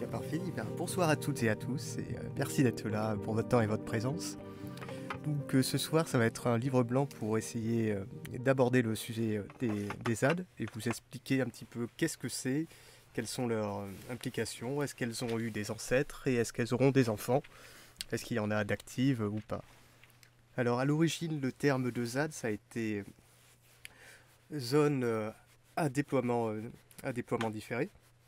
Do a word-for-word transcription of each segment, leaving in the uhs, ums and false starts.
Bien parfait. Eh bien, bonsoir à toutes et à tous et euh, merci d'être là pour votre temps et votre présence. Donc euh, ce soir, ça va être un livre blanc pour essayer euh, d'aborder le sujet euh, des, des Z A D et vous expliquer un petit peu qu'est-ce que c'est, quelles sont leurs euh, implications, est-ce qu'elles ont eu des ancêtres et est-ce qu'elles auront des enfants, est-ce qu'il y en a d'actives euh, ou pas. Alors à l'origine, le terme de Z A D, ça a été zone euh, à déploiement, euh, à déploiement différé.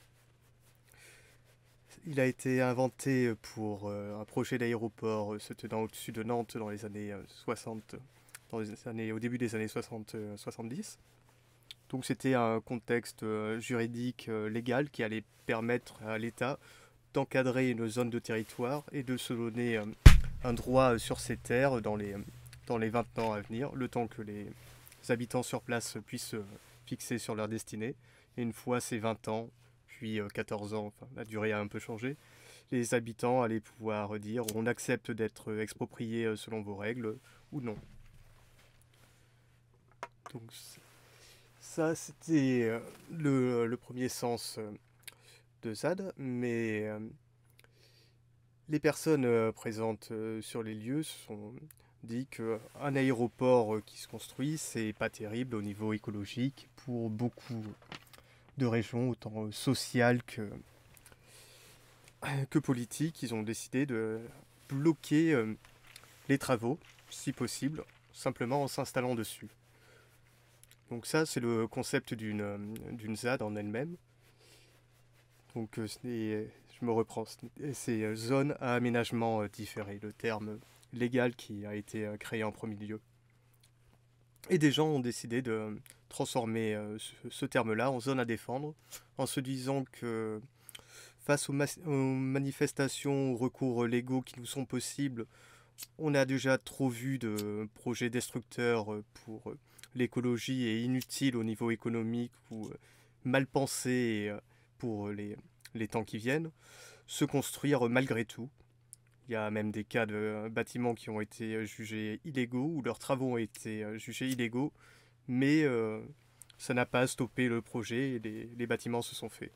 Il a été inventé pour euh, un projet d'aéroport euh, se tenant au-dessus de Nantes dans les années euh, soixante, dans les années, au début des années soixante soixante-dix. Donc c'était un contexte euh, juridique euh, légal qui allait permettre à l'État d'encadrer une zone de territoire et de se donner euh, un droit sur ces terres dans les, dans les vingt ans à venir, le temps que les habitants sur place puissent se fixer sur leur destinée. Et une fois ces vingt ans, puis quatorze ans, enfin, la durée a un peu changé, les habitants allaient pouvoir dire on accepte d'être exproprié selon vos règles ou non. Donc ça c'était le, le premier sens de Z A D, mais les personnes présentes sur les lieux se sont dit qu'un aéroport qui se construit, c'est pas terrible au niveau écologique pour beaucoup de régions, autant sociales que, que politiques. Ils ont décidé de bloquer euh, les travaux, si possible, simplement en s'installant dessus. Donc ça, c'est le concept d'une d'une Z A D en elle-même. Donc euh, je me reprends, c'est zone à aménagement différé, le terme légal qui a été créé en premier lieu. Et des gens ont décidé de transformer euh, ce, ce terme-là en zone à défendre, en se disant que face aux, aux manifestations, aux recours légaux qui nous sont possibles, on a déjà trop vu de projets destructeurs pour l'écologie et inutiles au niveau économique ou mal pensés pour les, les temps qui viennent, se construire malgré tout. Il y a même des cas de bâtiments qui ont été jugés illégaux ou leurs travaux ont été jugés illégaux, mais euh, ça n'a pas stoppé le projet et les, les bâtiments se sont faits.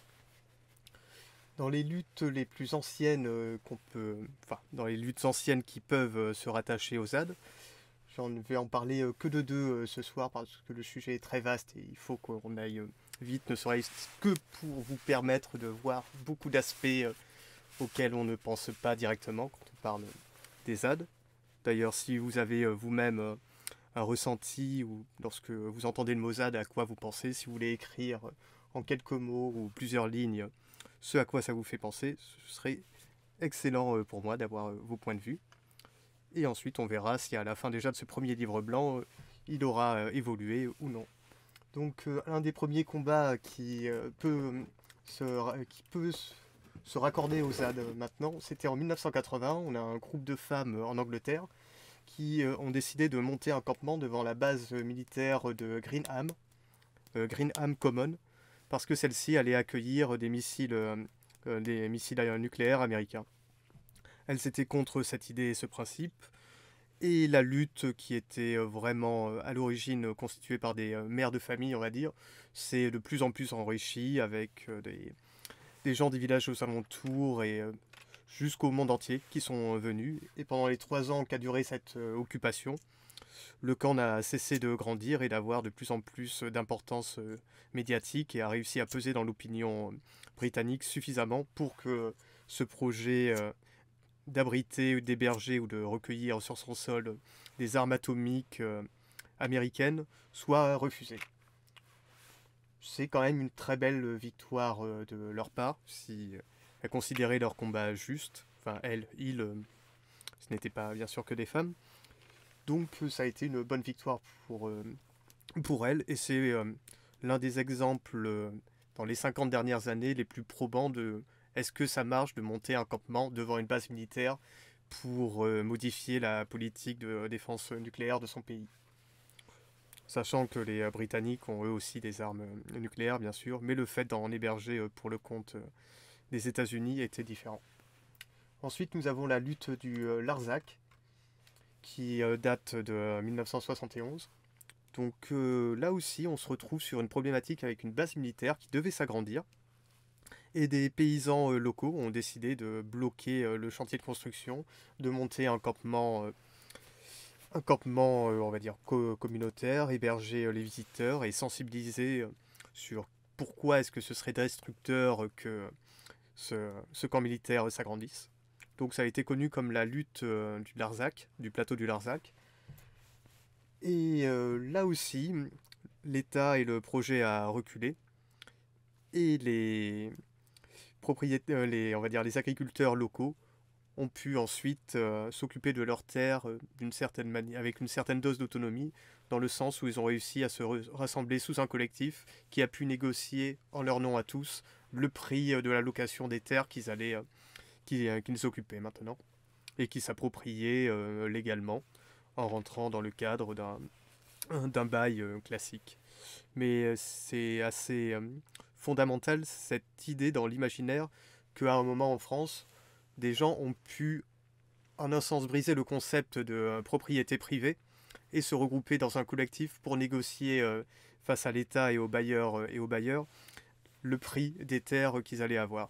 Dans les luttes les plus anciennes euh, qu'on peut, enfin, dans les luttes anciennes qui peuvent euh, se rattacher aux Z A D, j'en vais en parler euh, que de deux euh, ce soir parce que le sujet est très vaste et il faut qu'on aille euh, vite, ne serait-ce que pour vous permettre de voir beaucoup d'aspects euh, auxquels on ne pense pas directement quand on parle des Z A D. D'ailleurs, si vous avez euh, vous-même euh, un ressenti ou lorsque vous entendez le mot Z A D, à quoi vous pensez, si vous voulez écrire en quelques mots ou plusieurs lignes ce à quoi ça vous fait penser, ce serait excellent pour moi d'avoir vos points de vue. Et ensuite, on verra si à la fin déjà de ce premier livre blanc, il aura évolué ou non. Donc, un des premiers combats qui peut se, qui peut se raccorder aux Z A D maintenant, c'était en mille neuf cent quatre-vingts. On a un groupe de femmes en Angleterre qui ont décidé de monter un campement devant la base militaire de Greenham, euh, Greenham Common, parce que celle-ci allait accueillir des missiles, euh, des missiles nucléaires américains. Elles étaient contre cette idée et ce principe, et la lutte qui était vraiment à l'origine constituée par des mères de famille, on va dire, s'est de plus en plus enrichie avec des, des gens des villages aux alentours et jusqu'au monde entier qui sont venus. Et pendant les trois ans qu'a duré cette occupation, le camp n'a cessé de grandir et d'avoir de plus en plus d'importance médiatique et a réussi à peser dans l'opinion britannique suffisamment pour que ce projet d'abriter, d'héberger ou de recueillir sur son sol des armes atomiques américaines soit refusé. C'est quand même une très belle victoire de leur part, si elles considéraient leur combat juste. Enfin, elles, ils, ce n'était pas bien sûr que des femmes. Donc ça a été une bonne victoire pour, euh, pour elle, et c'est euh, l'un des exemples euh, dans les cinquante dernières années les plus probants de est-ce que ça marche de monter un campement devant une base militaire pour euh, modifier la politique de défense nucléaire de son pays. Sachant que les euh, Britanniques ont eux aussi des armes euh, nucléaires bien sûr, mais le fait d'en héberger euh, pour le compte euh, des États-Unis était différent. Ensuite nous avons la lutte du euh, Larzac, qui euh, date de mille neuf cent soixante et onze. Donc euh, là aussi, on se retrouve sur une problématique avec une base militaire qui devait s'agrandir Et des paysans euh, locaux ont décidé de bloquer euh, le chantier de construction, de monter un campement, euh, un campement euh, on va dire, co- communautaire, héberger euh, les visiteurs et sensibiliser euh, sur pourquoi est-ce que ce serait destructeur que ce, ce camp militaire s'agrandisse. Donc ça a été connu comme la lutte euh, du Larzac, du plateau du Larzac. Et euh, là aussi, l'État et le projet a reculé. Et les propriétaires, les, on va dire les agriculteurs locaux ont pu ensuite euh, s'occuper de leurs terres euh, d'une certaine manière, avec une certaine dose d'autonomie, dans le sens où ils ont réussi à se rassembler sous un collectif qui a pu négocier en leur nom à tous le prix euh, de la location des terres qu'ils allaient, euh, qu'ils, euh, qu'ils occupaient maintenant et qui s'appropriaient euh, légalement en rentrant dans le cadre d'un, d'un bail euh, classique. Mais euh, c'est assez euh, fondamental cette idée dans l'imaginaire qu'à un moment en France, des gens ont pu, en un sens, briser le concept de euh, propriété privée et se regrouper dans un collectif pour négocier euh, face à l'État et aux bailleurs euh, et aux bailleurs le prix des terres qu'ils allaient avoir.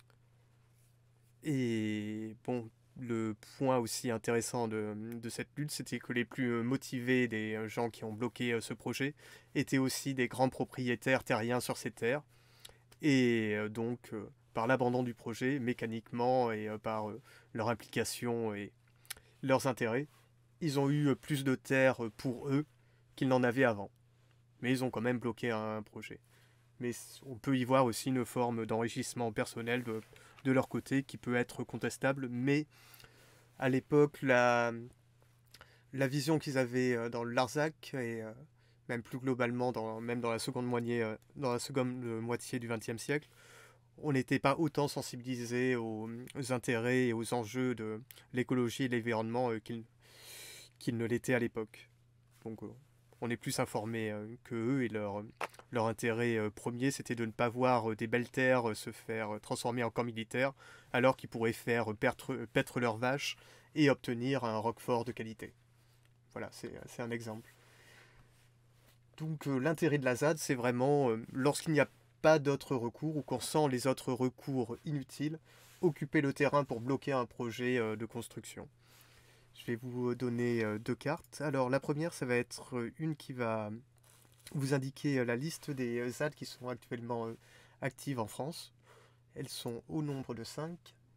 Et bon, le point aussi intéressant de, de cette lutte, c'était que les plus motivés des gens qui ont bloqué euh, ce projet étaient aussi des grands propriétaires terriens sur ces terres. Et euh, donc, euh, par l'abandon du projet, mécaniquement, et euh, par euh, leur implication et leurs intérêts, ils ont eu euh, plus de terres euh, pour eux qu'ils n'en avaient avant. Mais ils ont quand même bloqué un, un projet. Mais on peut y voir aussi une forme d'enrichissement personnel de, de leur côté qui peut être contestable, mais à l'époque, la, la vision qu'ils avaient euh, dans le Larzac et euh, même plus globalement, dans, même dans la seconde moitié, euh, dans la seconde euh, moitié du vingtième siècle, on n'était pas autant sensibilisé aux, aux intérêts et aux enjeux de l'écologie et de l'environnement euh, qu'ils qu'ils ne l'étaient à l'époque. Donc euh, on est plus informé euh, que eux et leur, leur intérêt euh, premier c'était de ne pas voir euh, des belles terres euh, se faire euh, transformer en camp militaire alors qu'ils pourraient faire euh, paître, paître leurs vaches et obtenir un roquefort de qualité. Voilà, c'est c'est un exemple. Donc euh, l'intérêt de la Z A D, c'est vraiment euh, lorsqu'il n'y a pas d'autres recours ou qu'on sent les autres recours inutiles, occuper le terrain pour bloquer un projet euh, de construction. Je vais vous donner euh, deux cartes. Alors la première, ça va être euh, une qui va vous indiquer euh, la liste des euh, Z A D qui sont actuellement euh, actives en France. Elles sont au nombre de cinq.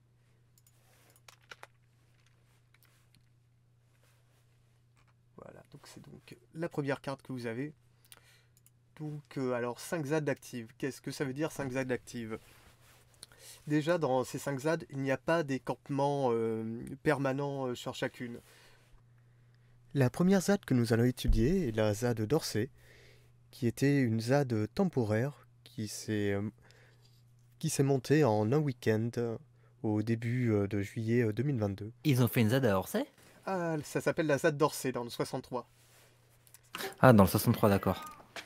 Voilà, donc c'est donc la première carte que vous avez. Donc, euh, alors cinq Z A D actives. Qu'est-ce que ça veut dire cinq Z A D actives? Déjà, dans ces cinq Z A D, il n'y a pas des campements euh, permanents euh, sur chacune. La première Z A D que nous allons étudier est la Z A D d'Orsay, qui était une Z A D temporaire qui s'est euh, qui s'est montée en un week-end euh, au début euh, de juillet euh, deux mille vingt-deux. Ils ont fait une Z A D à Orsay? Ah, ça s'appelle la Z A D d'Orsay dans le soixante-trois. Ah, dans le soixante-trois, d'accord.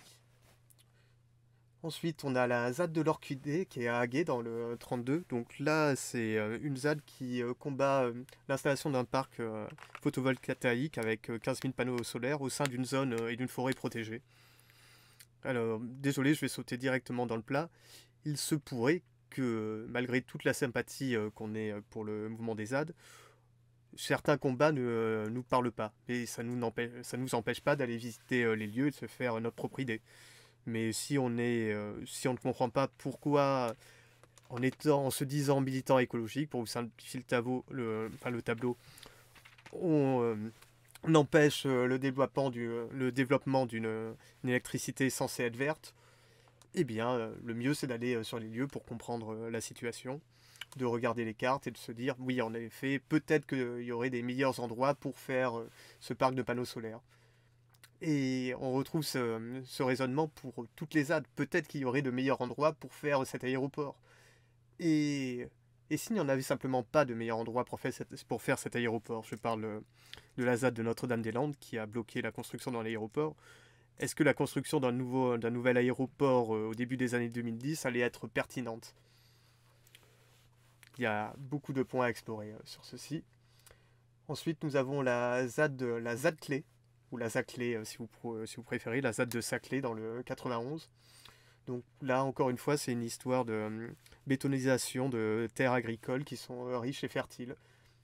Ensuite, on a la Z A D de l'Orchidée qui est à Haguet dans le trente-deux. Donc là, c'est euh, une Z A D qui euh, combat euh, l'installation d'un parc euh, photovoltaïque avec euh, quinze mille panneaux solaires au sein d'une zone euh, et d'une forêt protégée. Alors, désolé, je vais sauter directement dans le plat. Il se pourrait que, malgré toute la sympathie euh, qu'on ait euh, pour le mouvement des Z A D, certains combats ne euh, nous parlent pas. Et ça nous empêche, ça nous empêche pas d'aller visiter euh, les lieux et de se faire euh, notre propre idée. Mais si on est, euh, si on ne comprend pas pourquoi, en étant, en se disant militant écologique, pour vous simplifier le tableau, le, enfin le tableau, on, euh, on empêche euh, le développement du, le développement d'une une électricité censée être verte, eh bien, euh, le mieux c'est d'aller euh, sur les lieux pour comprendre euh, la situation, de regarder les cartes et de se dire, oui, en effet, peut-être qu'il y aurait des meilleurs endroits pour faire euh, ce parc de panneaux solaires. Et on retrouve ce, ce raisonnement pour toutes les Z A D. Peut-être qu'il y aurait de meilleurs endroits pour faire cet aéroport. Et, et s'il n'y en avait simplement pas de meilleur endroit pour faire, cette, pour faire cet aéroport, je parle de la Z A D de Notre-Dame-des-Landes qui a bloqué la construction dans l'aéroport, est-ce que la construction d'un nouveau, d'un nouvel aéroport euh, au début des années deux mille dix allait être pertinente? Il y a beaucoup de points à explorer euh, sur ceci. Ensuite, nous avons la Z A D, la Z A D clé, ou la Saclay euh, si, vous, si vous préférez, la Z A D de Saclay dans le quatre-vingt-onze. Donc là, encore une fois, c'est une histoire de euh, bétonisation de terres agricoles qui sont euh, riches et fertiles.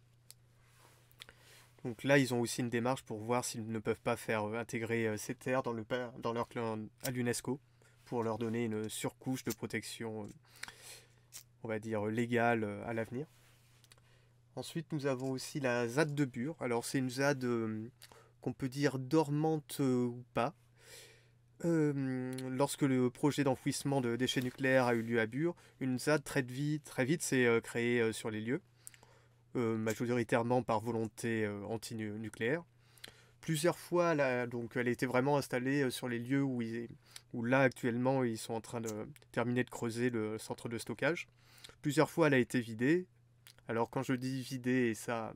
Donc là, ils ont aussi une démarche pour voir s'ils ne peuvent pas faire euh, intégrer euh, ces terres dans, le, dans leur clan à l'UNESCO pour leur donner une surcouche de protection, euh, on va dire, légale euh, à l'avenir. Ensuite, nous avons aussi la ZAD de Bure. Alors, c'est une ZAD euh, qu'on peut dire dormante euh, ou pas. Euh, lorsque le projet d'enfouissement de déchets nucléaires a eu lieu à Bure, une ZAD très vite, très vite s'est euh, créée euh, sur les lieux, euh, majoritairement par volonté euh, anti-nucléaire. Plusieurs fois, là, donc, elle était vraiment installée euh, sur les lieux où, ils, où là, actuellement, ils sont en train de terminer de creuser le centre de stockage. Plusieurs fois, elle a été vidée. Alors, quand je dis vidée, et ça,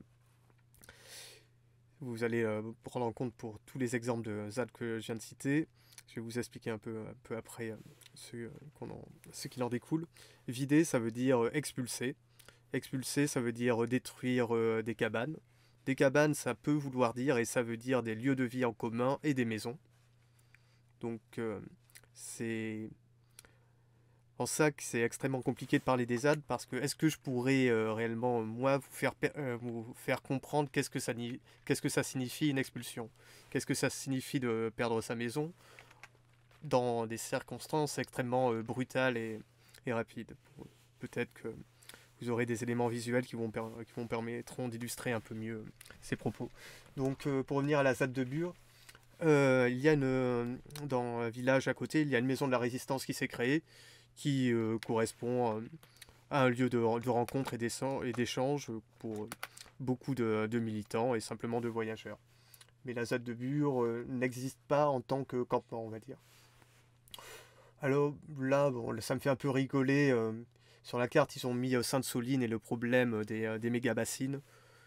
vous allez euh, prendre en compte pour tous les exemples de ZAD que je viens de citer. Je vais vous expliquer un peu, un peu après euh, ce, euh, en, ce qu'il en découle. Vider, ça veut dire euh, expulser. Expulser, ça veut dire euh, détruire euh, des cabanes. Des cabanes, ça peut vouloir dire, et ça veut dire des lieux de vie en commun et des maisons. Donc, euh, c'est en ça que c'est extrêmement compliqué de parler des ZAD, parce que est-ce que je pourrais euh, réellement, moi, vous faire, euh, vous faire comprendre qu'est-ce que ça, qu'est-ce que ça signifie une expulsion? Qu'est-ce que ça signifie de perdre sa maison dans des circonstances extrêmement euh, brutales et, et rapides? Peut-être que vous aurez des éléments visuels qui vous qui vont permettront d'illustrer un peu mieux ces propos. Donc, euh, pour revenir à la ZAD de Bure, euh, il y a une, dans un village à côté, il y a une maison de la résistance qui s'est créée, qui euh, correspond à un lieu de, de rencontre et d'échange pour beaucoup de, de militants et simplement de voyageurs. Mais la ZAD de Bure euh, n'existe pas en tant que campement, on va dire. Alors là, bon, ça me fait un peu rigoler. Euh, sur la carte, ils ont mis euh, Sainte-Soline et le problème des, euh, des méga-bassines.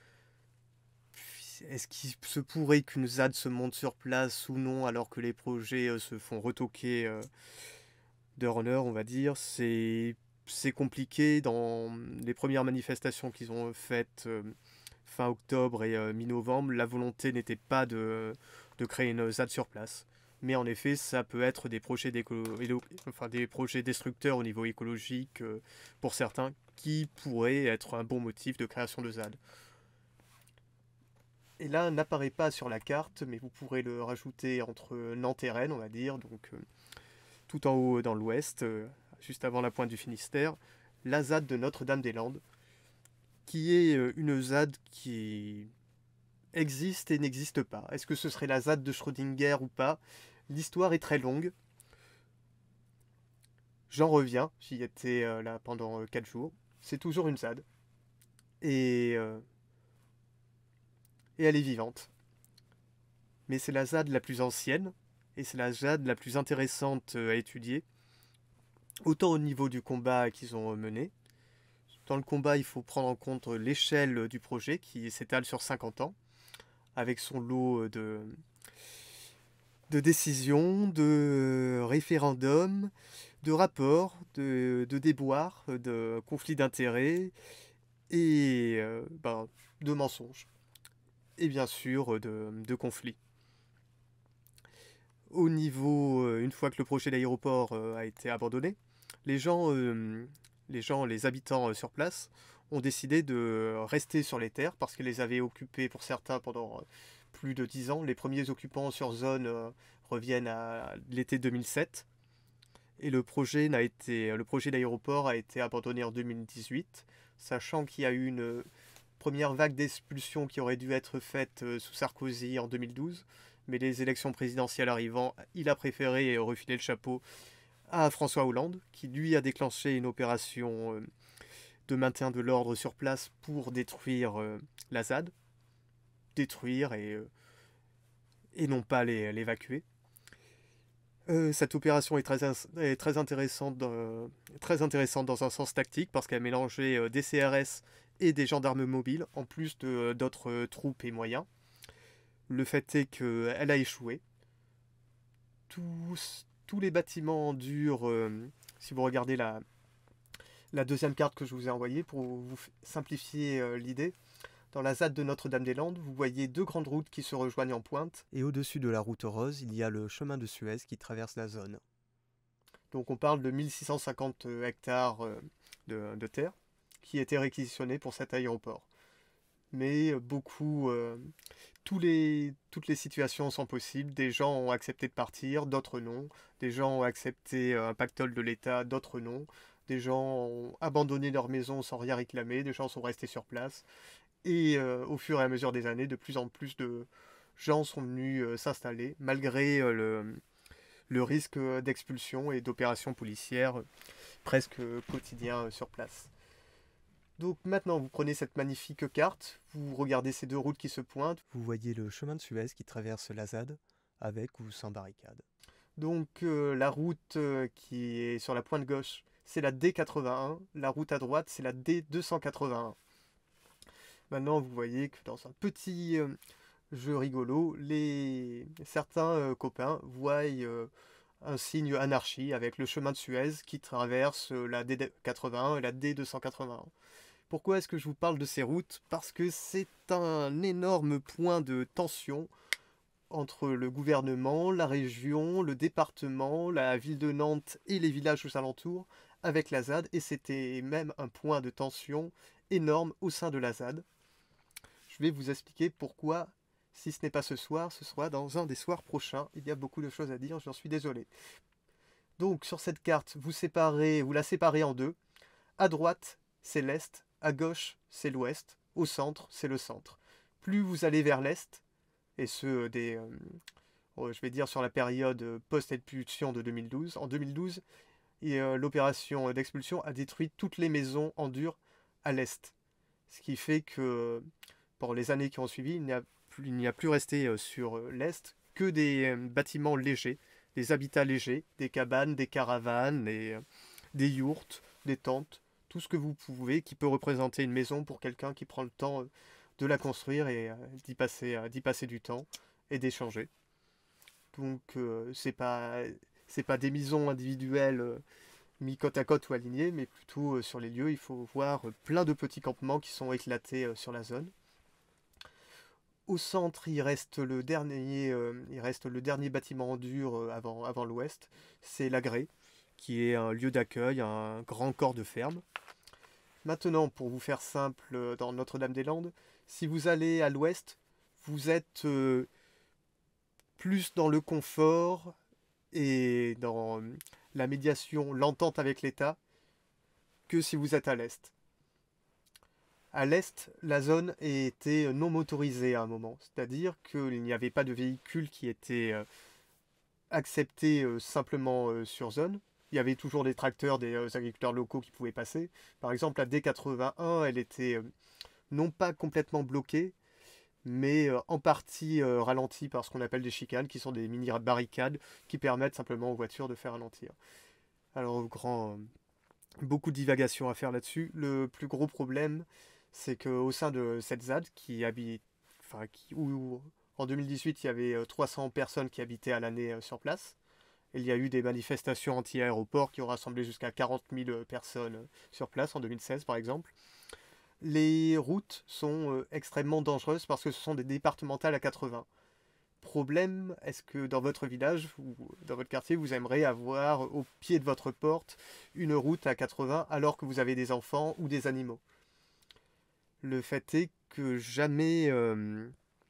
Est-ce qu'il se pourrait qu'une ZAD se monte sur place ou non, alors que les projets euh, se font retoquer euh, d'heure en heure, on va dire? C'est compliqué. Dans les premières manifestations qu'ils ont faites euh, fin octobre et euh, mi-novembre, la volonté n'était pas de, de créer une ZAD sur place. Mais en effet, ça peut être des projets, enfin, des projets destructeurs au niveau écologique euh, pour certains, qui pourraient être un bon motif de création de ZAD. Et là, n'apparaît pas sur la carte, mais vous pourrez le rajouter entre Nantes et Rennes, on va dire, donc euh, tout en haut dans l'ouest, euh, juste avant la pointe du Finistère, la ZAD de Notre-Dame-des-Landes, qui est euh, une ZAD qui existe et n'existe pas. Est-ce que ce serait la ZAD de Schrödinger ou pas? L'histoire est très longue. J'en reviens, j'y étais euh, là pendant euh, quatre jours. C'est toujours une ZAD. Et, euh, et elle est vivante. Mais c'est la ZAD la plus ancienne, et c'est la ZAD la plus intéressante à étudier, autant au niveau du combat qu'ils ont mené. Dans le combat, il faut prendre en compte l'échelle du projet qui s'étale sur cinquante ans, avec son lot de, de décisions, de référendums, de rapports, de, de déboires, de conflits d'intérêts et euh, ben, de mensonges. Et bien sûr, de, de conflits. Au niveau, euh, une fois que le projet d'aéroport euh, a été abandonné, les gens, euh, les gens, les habitants euh, sur place ont décidé de rester sur les terres parce qu'ils les avaient occupées pour certains pendant euh, plus de dix ans. Les premiers occupants sur zone euh, reviennent à l'été deux mille sept et le projet n'a été, le projet d'aéroport a été abandonné en deux mille dix-huit, sachant qu'il y a eu une première vague d'expulsion qui aurait dû être faite euh, sous Sarkozy en deux mille douze. Mais les élections présidentielles arrivant, il a préféré refiler le chapeau à François Hollande, qui lui a déclenché une opération de maintien de l'ordre sur place pour détruire la ZAD. Détruire et, et non pas l'évacuer. Euh, cette opération est très, est très, intéressante dans, très intéressante dans un sens tactique, parce qu'elle mélangeait des C R S et des gendarmes mobiles, en plus d'autres troupes et moyens. Le fait est qu'elle a échoué. Tous, tous les bâtiments durs, euh, si vous regardez la, la deuxième carte que je vous ai envoyée, pour vous simplifier euh, l'idée, dans la ZAD de Notre-Dame-des-Landes, vous voyez deux grandes routes qui se rejoignent en pointe. Et au-dessus de la route rose, il y a le chemin de Suez qui traverse la zone. Donc on parle de mille six cent cinquante hectares euh, de, de terre qui étaient réquisitionnés pour cet aéroport. Mais euh, beaucoup, euh, tous les, toutes les situations sont possibles. Des gens ont accepté de partir, d'autres non. Des gens ont accepté euh, un pactole de l'État, d'autres non. Des gens ont abandonné leur maison sans rien réclamer. Des gens sont restés sur place. Et euh, au fur et à mesure des années, de plus en plus de gens sont venus euh, s'installer, malgré euh, le, le risque euh, d'expulsion et d'opérations policières euh, presque euh, quotidiens euh, sur place. Donc maintenant, vous prenez cette magnifique carte, vous regardez ces deux routes qui se pointent, vous voyez le chemin de Suez qui traverse la ZAD, avec ou sans barricade. Donc euh, la route euh, qui est sur la pointe gauche, c'est la D quatre-vingt-un, la route à droite, c'est la D deux cent quatre-vingt-un. Maintenant, vous voyez que dans un petit euh, jeu rigolo, les... certains euh, copains voient euh, un signe anarchie avec le chemin de Suez qui traverse euh, la D quatre-vingt-un et la D deux cent quatre-vingt-un. Pourquoi est-ce que je vous parle de ces routes? Parce que c'est un énorme point de tension entre le gouvernement, la région, le département, la ville de Nantes et les villages aux alentours avec la ZAD, et c'était même un point de tension énorme au sein de la ZAD. Je vais vous expliquer pourquoi, si ce n'est pas ce soir, ce sera dans un des soirs prochains. Il y a beaucoup de choses à dire, j'en suis désolé. Donc sur cette carte, vous, séparez, vous la séparez en deux. À droite, c'est l'Est, à gauche, c'est l'Ouest, au centre, c'est le centre. Plus vous allez vers l'Est, et ce, des, euh, je vais dire sur la période post-expulsion de deux mille douze, en deux mille douze, euh, l'opération d'expulsion a détruit toutes les maisons en dur à l'Est. Ce qui fait que pour les années qui ont suivi, il n'y a, il n'y a plus resté sur l'Est que des bâtiments légers, des habitats légers, des cabanes, des caravanes, des, des yourtes, des tentes, tout ce que vous pouvez qui peut représenter une maison pour quelqu'un qui prend le temps de la construire et d'y passer, d'y passer du temps et d'échanger. Donc euh, c'est pas, c'est pas des maisons individuelles euh, mis côte à côte ou alignées, mais plutôt euh, sur les lieux, il faut voir euh, plein de petits campements qui sont éclatés euh, sur la zone. Au centre, il reste le dernier, euh, il reste le dernier bâtiment en dur euh, avant, avant l'ouest, c'est l'Agré, qui est un lieu d'accueil, un grand corps de ferme. Maintenant, pour vous faire simple, dans Notre-Dame-des-Landes, si vous allez à l'ouest, vous êtes euh, plus dans le confort et dans la médiation, l'entente avec l'État, que si vous êtes à l'est. À l'est, la zone était non motorisée à un moment, c'est-à-dire qu'il n'y avait pas de véhicules qui étaient euh, acceptés euh, simplement euh, sur zone. Il y avait toujours des tracteurs, des euh, agriculteurs locaux qui pouvaient passer. Par exemple, la D quatre-vingt-un, elle était euh, non pas complètement bloquée, mais euh, en partie euh, ralentie par ce qu'on appelle des chicanes, qui sont des mini-barricades qui permettent simplement aux voitures de faire ralentir. Alors, grand, euh, beaucoup de divagations à faire là-dessus. Le plus gros problème, c'est qu'au sein de cette ZAD, qui habite, enfin, qui, où, en deux mille dix-huit, il y avait trois cents personnes qui habitaient à l'année euh, sur place. Il y a eu des manifestations anti-aéroport qui ont rassemblé jusqu'à quarante mille personnes sur place en deux mille seize par exemple. Les routes sont euh, extrêmement dangereuses parce que ce sont des départementales à quatre-vingts. Problème, est-ce que dans votre village ou dans votre quartier, vous aimeriez avoir au pied de votre porte une route à quatre-vingts alors que vous avez des enfants ou des animaux? Le fait est que jamais, euh,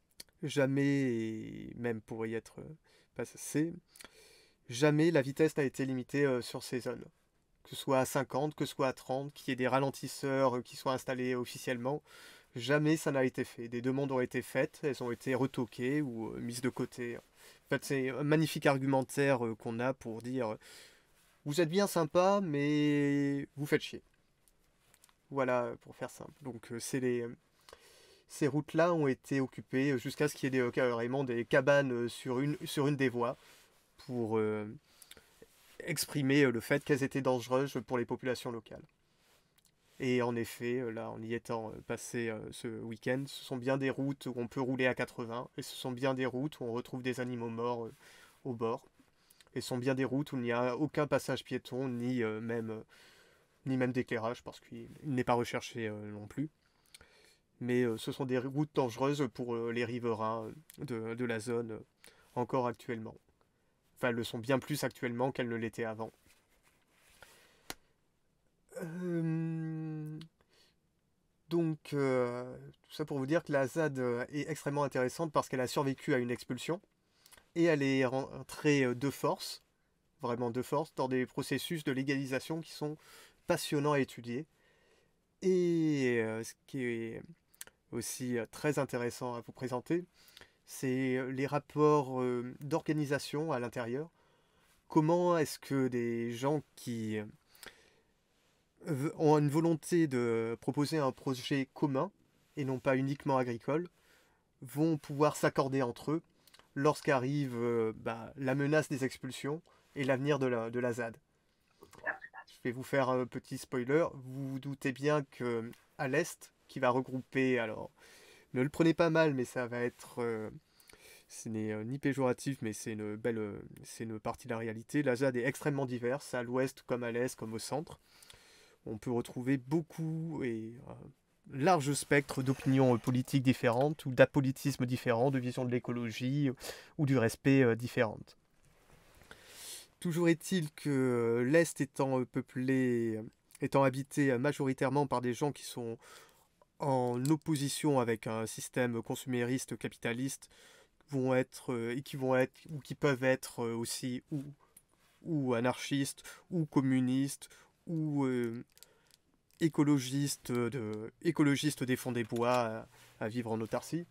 jamais, même pour y être passé, jamais la vitesse n'a été limitée euh, sur ces zones. Que ce soit à cinquante, que ce soit à trente, qu'il y ait des ralentisseurs euh, qui soient installés officiellement, jamais ça n'a été fait. Des demandes ont été faites, elles ont été retoquées ou euh, mises de côté. En fait, c'est un magnifique argumentaire euh, qu'on a pour dire vous êtes bien sympa, mais vous faites chier. Voilà, pour faire simple. Donc, euh, c'est les, ces routes-là ont été occupées jusqu'à ce qu'il y ait des, carrément des cabanes sur une, sur une des voies pour euh, exprimer le fait qu'elles étaient dangereuses pour les populations locales. Et en effet, là, en y étant passé euh, ce week-end, ce sont bien des routes où on peut rouler à quatre-vingts, et ce sont bien des routes où on retrouve des animaux morts euh, au bord, et ce sont bien des routes où il n'y a aucun passage piéton, ni euh, même, euh, ni même d'éclairage, parce qu'il n'est pas recherché euh, non plus. Mais euh, ce sont des routes dangereuses pour euh, les riverains de, de la zone euh, encore actuellement. Enfin, elles le sont bien plus actuellement qu'elles ne l'étaient avant. Euh, donc, euh, tout ça pour vous dire que la Z A D euh, est extrêmement intéressante parce qu'elle a survécu à une expulsion et elle est rentrée euh, de force, vraiment de force, dans des processus de légalisation qui sont passionnants à étudier. Et euh, ce qui est aussi euh, très intéressant à vous présenter, c'est euh, les rapports euh, d'organisation à l'intérieur. Comment est-ce que des gens qui euh, ont une volonté de proposer un projet commun, et non pas uniquement agricole, vont pouvoir s'accorder entre eux lorsqu'arrive euh, bah, la menace des expulsions et l'avenir de la, de la Z A D. Je vais vous faire un petit spoiler. Vous vous doutez bien que à l'Est, qui va regrouper, alors ne le prenez pas mal, mais ça va être, euh, ce n'est euh, ni péjoratif, mais c'est une belle, euh, c'est une partie de la réalité. La Z A D est extrêmement diverse, à l'Ouest comme à l'Est comme au centre. On peut retrouver beaucoup et un large spectre d'opinions euh, politiques différentes ou d'apolitisme différent, de vision de l'écologie euh, ou du respect euh, différentes. Toujours est-il que euh, l'Est étant euh, peuplé, euh, étant habité euh, majoritairement par des gens qui sont en opposition avec un système consumériste capitaliste, vont être euh, et qui vont être ou qui peuvent être euh, aussi ou, ou anarchistes ou communistes ou euh, écologistes de écologistes des fonds des bois à, à vivre en autarcie.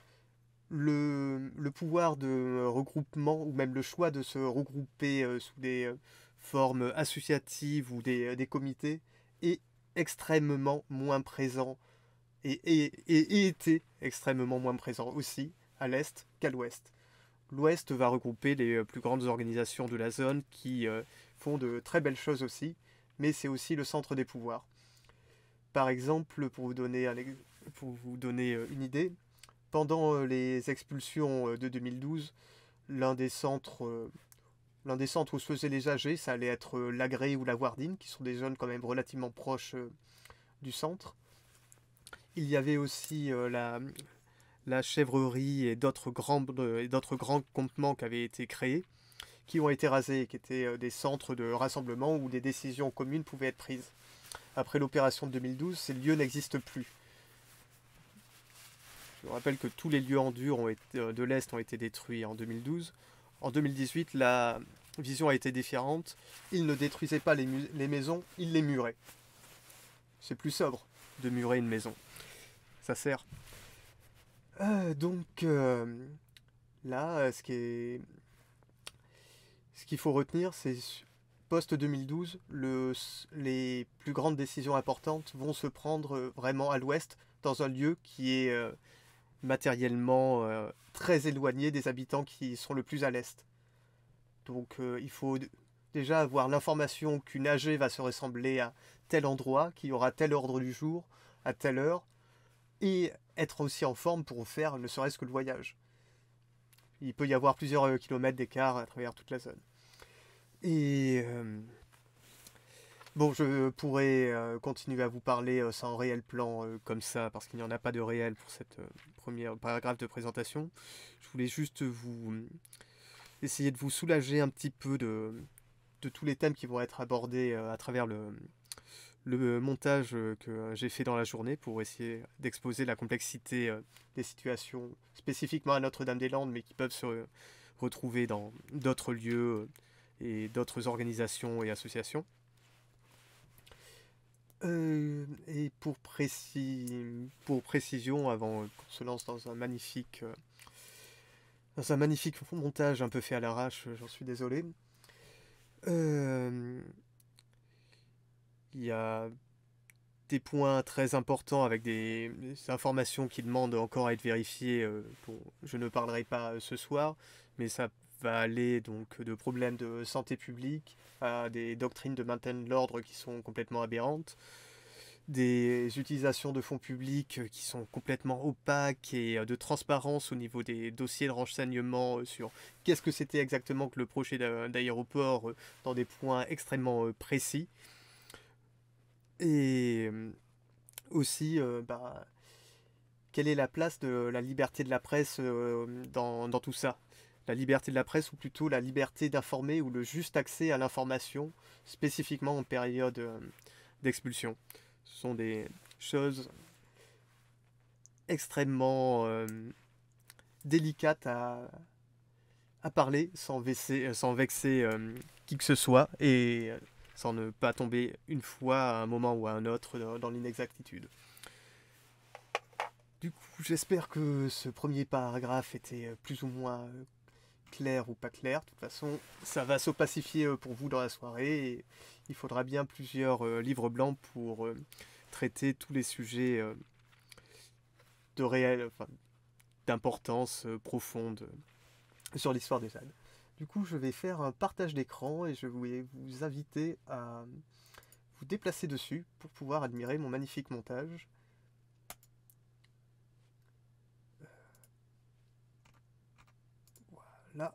Le, le pouvoir de regroupement ou même le choix de se regrouper euh, sous des euh, formes associatives ou des, des comités est extrêmement moins présent et, et, et, et était extrêmement moins présent aussi à l'Est qu'à l'Ouest. L'Ouest va regrouper les plus grandes organisations de la zone qui euh, font de très belles choses aussi, mais c'est aussi le centre des pouvoirs. Par exemple, pour vous donner, un, pour vous donner une idée, pendant les expulsions de deux mille douze, l'un des centres, l'un des centres où se faisaient les A G, ça allait être l'Agré ou la Wardine, qui sont des zones quand même relativement proches du centre. Il y avait aussi la, la Chèvrerie et d'autres grands, et d'autres grands campements qui avaient été créés, qui ont été rasés, qui étaient des centres de rassemblement où des décisions communes pouvaient être prises. Après l'opération de deux mille douze, ces lieux n'existent plus. Je vous rappelle que tous les lieux en dur ont été, de l'Est ont été détruits en deux mille douze. En deux mille dix-huit, la vision a été différente. Ils ne détruisaient pas les, les maisons, ils les muraient. C'est plus sobre de murer une maison. Ça sert. Euh, donc euh, là, ce qui est, ce qu'il faut retenir, c'est post deux mille douze, le, les plus grandes décisions importantes vont se prendre vraiment à l'ouest, dans un lieu qui est euh, matériellement euh, très éloigné des habitants qui sont le plus à l'est. Donc euh, il faut déjà avoir l'information qu'une A G va se ressembler à tel endroit, qu'il y aura tel ordre du jour, à telle heure, et être aussi en forme pour faire ne serait-ce que le voyage. Il peut y avoir plusieurs euh, kilomètres d'écart à travers toute la zone. Et euh, bon, je pourrais euh, continuer à vous parler euh, sans réel plan euh, comme ça, parce qu'il n'y en a pas de réel pour cette euh, première paragraphe de présentation. Je voulais juste vous euh, essayer de vous soulager un petit peu de, de tous les thèmes qui vont être abordés euh, à travers le, le montage euh, que j'ai fait dans la journée pour essayer d'exposer la complexité euh, des situations spécifiquement à Notre-Dame-des-Landes, mais qui peuvent se euh, retrouver dans d'autres lieux euh, et d'autres organisations et associations. Euh, et pour, précis, pour précision, avant qu'on se lance dans un magnifique, euh, dans un magnifique montage un peu fait à l'arrache, j'en suis désolé. Euh, il y a des points très importants avec des, des informations qui demandent encore à être vérifiées. Euh, pour, je ne parlerai pas ce soir, mais ça va aller donc de problèmes de santé publique à des doctrines de maintien de l'ordre qui sont complètement aberrantes, des utilisations de fonds publics qui sont complètement opaques et de transparence au niveau des dossiers de renseignement sur qu'est-ce que c'était exactement que le projet d'aéroport dans des points extrêmement précis. Et aussi, euh, bah, quelle est la place de la liberté de la presse euh, dans, dans tout ça? La liberté de la presse, ou plutôt la liberté d'informer ou le juste accès à l'information, spécifiquement en période d'expulsion. Ce sont des choses extrêmement euh, délicates à, à parler sans vexer, sans vexer euh, qui que ce soit et sans ne pas tomber une fois à un moment ou à un autre dans, dans l'inexactitude. Du coup, j'espère que ce premier paragraphe était plus ou moins clair ou pas clair. De toute façon, ça va s'opacifier pour vous dans la soirée. Et il faudra bien plusieurs euh, livres blancs pour euh, traiter tous les sujets euh, de réel, enfin, d'importance euh, profonde euh, sur l'histoire des Z A D. Du coup, je vais faire un partage d'écran et je vais vous inviter à vous déplacer dessus pour pouvoir admirer mon magnifique montage. Voilà.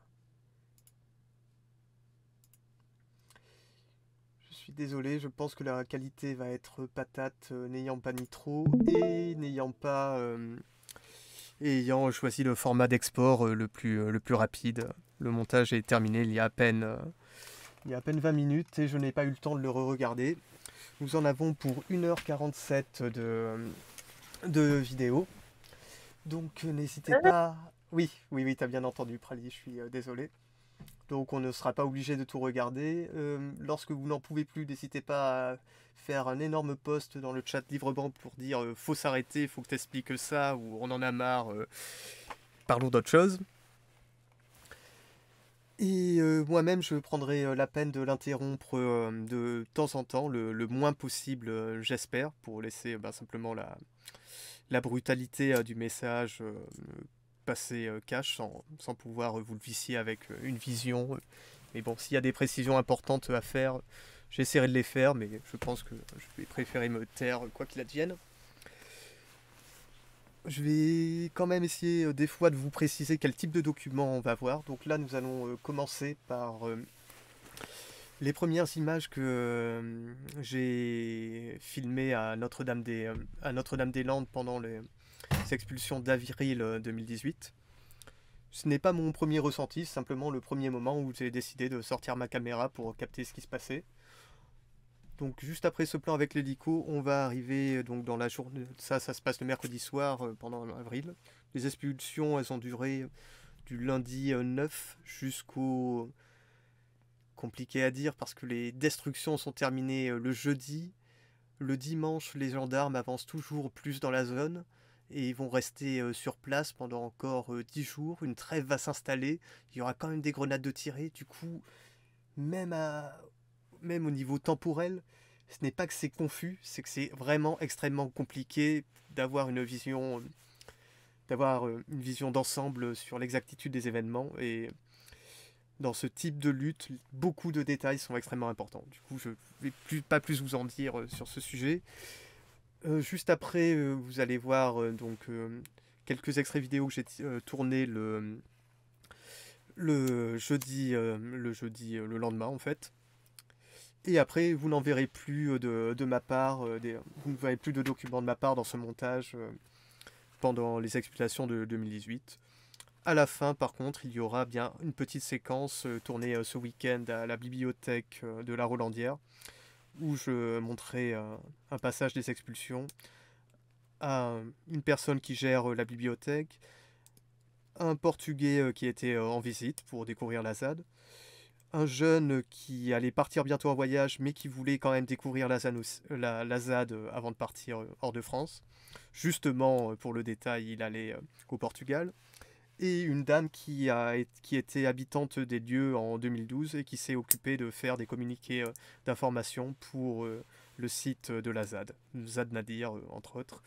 Je suis désolé, je pense que la qualité va être patate, euh, n'ayant pas Nitro et n'ayant pas euh, ayant choisi le format d'export euh, le plus euh, le plus rapide. Le montage est terminé il y a à peine euh, il y a à peine vingt minutes et je n'ai pas eu le temps de le re-regarder. Nous en avons pour une heure quarante-sept de de vidéo. Donc euh, n'hésitez pas. Oui, oui, oui, t'as bien entendu, Prali, je suis euh, désolé. Donc on ne sera pas obligé de tout regarder. Euh, lorsque vous n'en pouvez plus, n'hésitez pas à faire un énorme post dans le chat Livreband pour dire euh, faut s'arrêter, faut que t'expliques ça, ou on en a marre, euh, parlons d'autre chose. Et euh, moi-même, je prendrai euh, la peine de l'interrompre euh, de temps en temps, le, le moins possible, euh, j'espère, pour laisser euh, ben, simplement la, la brutalité euh, du message euh, passer euh, cash sans, sans pouvoir euh, vous le vicier avec euh, une vision. Euh. Mais bon, s'il y a des précisions importantes à faire, j'essaierai de les faire, mais je pense que je vais préférer me taire quoi qu'il advienne. Je vais quand même essayer euh, des fois de vous préciser quel type de document on va voir. Donc là, nous allons euh, commencer par euh, les premières images que euh, j'ai filmées à Notre-Dame-des euh, à Notre-Dame-des-Landes pendant les expulsions d'avril euh, deux mille dix-huit. Ce n'est pas mon premier ressenti, c'est simplement le premier moment où j'ai décidé de sortir ma caméra pour capter ce qui se passait. Donc juste après ce plan avec l'hélico, on va arriver donc dans la journée. Ça, ça se passe le mercredi soir euh, pendant avril. Les expulsions, elles ont duré du lundi euh, neuf jusqu'au... Compliqué à dire parce que les destructions sont terminées euh, le jeudi. Le dimanche, les gendarmes avancent toujours plus dans la zone et ils vont rester euh, sur place pendant encore euh, dix jours. Une trêve va s'installer. Il y aura quand même des grenades de tirées. Du coup, même, à... même au niveau temporel, ce n'est pas que c'est confus, c'est que c'est vraiment extrêmement compliqué d'avoir une vision, d'avoir euh, une vision d'ensemble sur l'exactitude des événements. Et dans ce type de lutte, beaucoup de détails sont extrêmement importants. Du coup, je ne vais plus, pas plus vous en dire euh, sur ce sujet. Euh, juste après, euh, vous allez voir euh, donc euh, quelques extraits vidéo que j'ai euh, tournés le, le jeudi, euh, le jeudi, euh, le lendemain en fait. Et après, vous n'en verrez plus de, de ma part, euh, des, vous ne verrez plus de documents de ma part dans ce montage euh, pendant les expulsions de deux mille dix-huit. À la fin, par contre, il y aura bien une petite séquence euh, tournée euh, ce week-end à la bibliothèque euh, de la Rolandière, où je montrerai euh, un passage des expulsions à une personne qui gère euh, la bibliothèque, un Portugais euh, qui était euh, en visite pour découvrir la Z A D, un jeune qui allait partir bientôt en voyage, mais qui voulait quand même découvrir la Z A D, la, la Z A D avant de partir euh, hors de France. Justement, euh, pour le détail, il allait euh, au Portugal. Et une dame qui, a, qui était habitante des lieux en deux mille douze et qui s'est occupée de faire des communiqués euh, d'information pour euh, le site de la Z A D, Z A D Nadir euh, entre autres.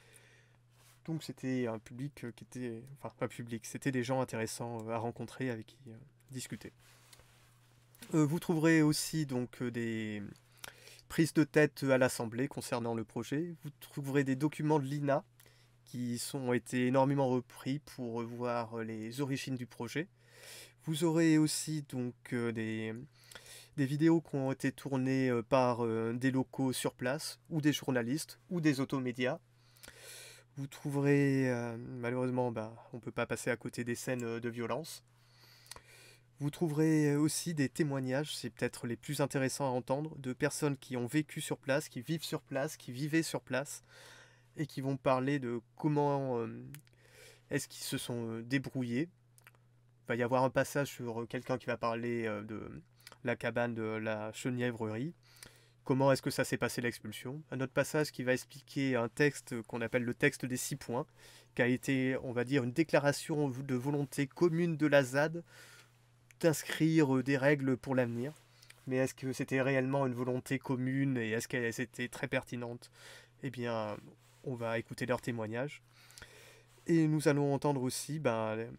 Donc c'était un public euh, qui était... Enfin, pas public, c'était des gens intéressants euh, à rencontrer, avec qui euh, discuter. Euh, vous trouverez aussi donc euh, des prises de tête à l'Assemblée concernant le projet. Vous trouverez des documents de l'I N A qui ont été énormément repris pour voir les origines du projet. Vous aurez aussi donc euh, des, des vidéos qui ont été tournées euh, par euh, des locaux sur place, ou des journalistes, ou des automédias. Vous trouverez, euh, malheureusement, bah, on ne peut pas passer à côté des scènes de violence. Vous trouverez aussi des témoignages, c'est peut-être les plus intéressants à entendre, de personnes qui ont vécu sur place, qui vivent sur place, qui vivaient sur place, et qui vont parler de comment euh, est-ce qu'ils se sont euh, débrouillés. Il va y avoir un passage sur quelqu'un qui va parler euh, de la cabane de la Chenièvrerie. Comment est-ce que ça s'est passé l'expulsion? Un autre passage qui va expliquer un texte qu'on appelle le texte des six points, qui a été, on va dire, une déclaration de volonté commune de la Z A D d'inscrire des règles pour l'avenir. Mais est-ce que c'était réellement une volonté commune et est-ce qu'elles étaient très pertinentes? Eh bien, on va écouter leurs témoignages. Et nous allons entendre aussi ben,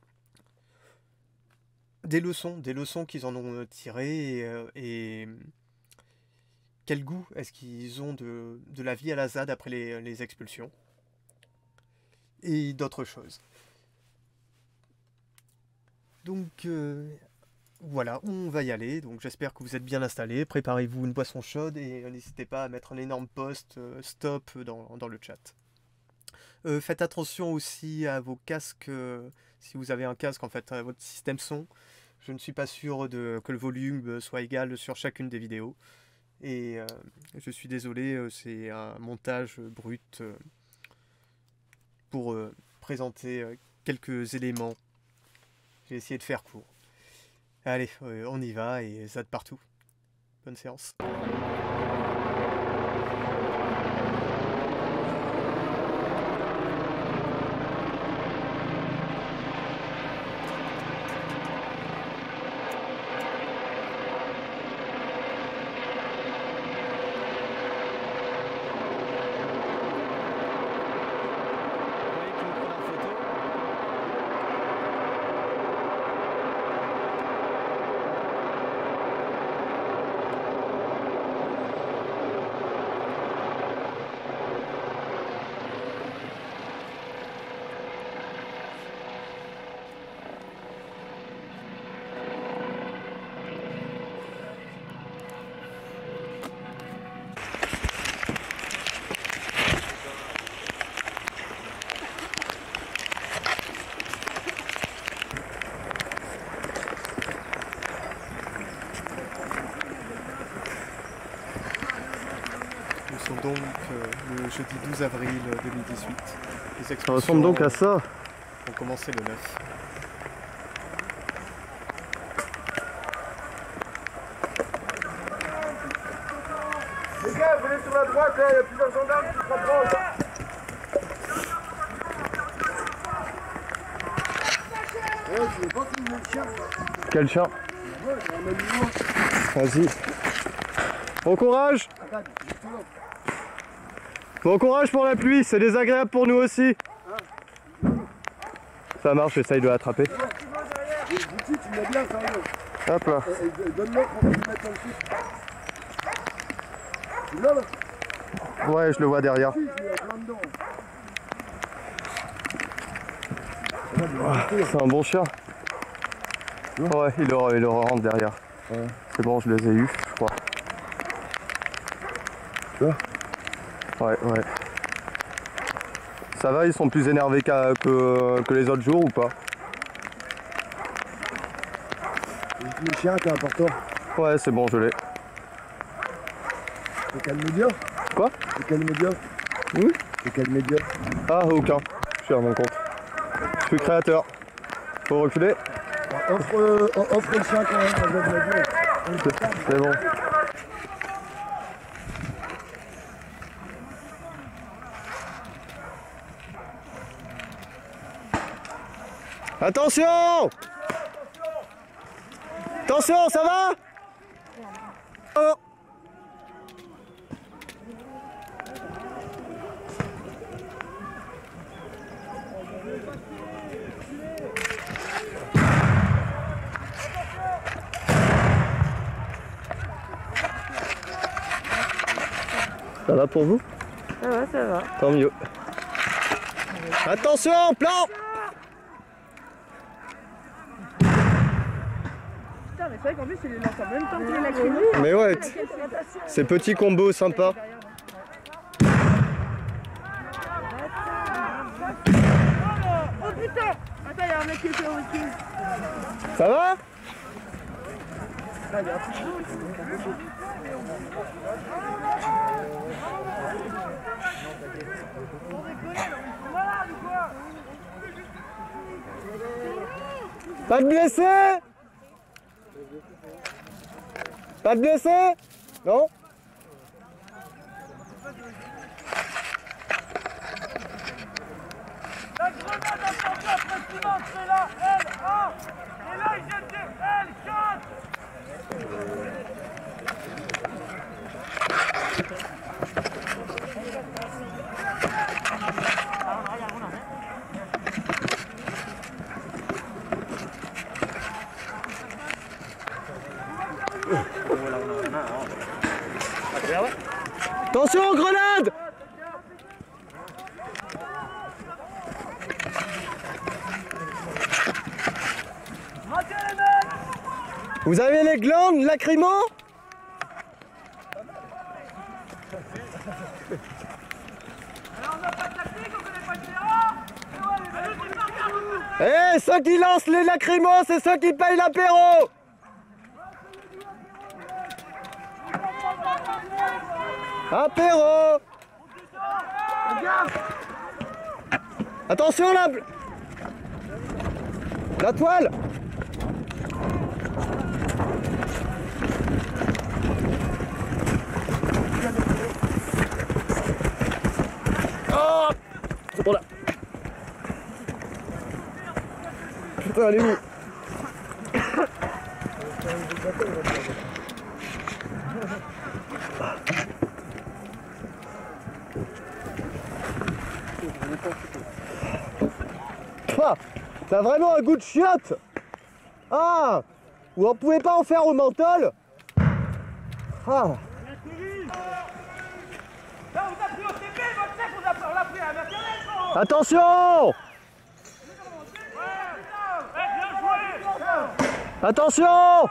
des leçons, des leçons qu'ils en ont tirées et, et quel goût est-ce qu'ils ont de, de la vie à la Z A D après les, les expulsions et d'autres choses. Donc euh, voilà, on va y aller. Donc j'espère que vous êtes bien installés. Préparez-vous une boisson chaude et n'hésitez pas à mettre un énorme post euh, stop dans, dans le chat. Euh, faites attention aussi à vos casques. Euh, si vous avez un casque, en fait, à votre système son. Je ne suis pas sûr de, que le volume soit égal sur chacune des vidéos. Et euh, je suis désolé, euh, c'est un montage brut euh, pour euh, présenter euh, quelques éléments. J'ai essayé de faire court. Allez, euh, on y va et Z A D partout. Bonne séance. Donc euh, le jeudi douze avril deux mille dix-huit. Les ça ressemble donc à ça. ont commencé le neuf. Les gars, venez sur la droite, là, il y a plusieurs gendarmes qui se rapprochent. Ouais, tu veux pas filmer le chien? Quel chien? Ouais, c'est un animal. Vas-y. Bon courage. Bon courage pour la pluie, c'est désagréable pour nous aussi. Ça marche, j'essaye de l'attraper. Tu me mets bien, sérieux. Hop là. Donne-le pour que je le mette dans le sud. Tu l'as là? Ouais, je le vois derrière. Si, il y a plein dedans. C'est un bon chien. Ouais, il le, il le rentre derrière. Ouais. C'est bon, je les ai eus, je crois. Tu vois? Ouais, ouais. Ça va, ils sont plus énervés qu'à, que, que les autres jours ou pas? Le chien, t'es important. Ouais, c'est bon, je l'ai. C'est quel média? Quoi? C'est quel média? Oui. C'est quel média? Ah, aucun. Je suis à mon compte. Je suis créateur. Faut reculer? Offre, euh, offre le chien quand même, ça doit être bien. C'est bon. Attention! Attention, ça va? Oh. Ça va pour vous? Ça va, ça va. Tant mieux. Attention, plan! Putain, mais c'est vrai qu'en plus, il les lance en même temps que les lacrymos. Mais ouais, c'est petit combo sympa. Oh putain! Attends, y'a un mec qui est au recul. Ça va? Pas de blessés? Pas de blessés? Non? La grenade à son place précédente, c'est là, L un. Et là, il jette des L quatre. Attention, grenade! Vous avez les glandes lacrymo? Eh, ceux qui lancent les lacrymos, c'est ceux qui payent l'apéro! Apéro! Attention là! La toile! Oh! C'est bon là! Putain, elle est où? Ah, t'as vraiment un goût de chiotte. Ah, ou on pouvait pas en faire au menthol. Ah. Attention. Attention.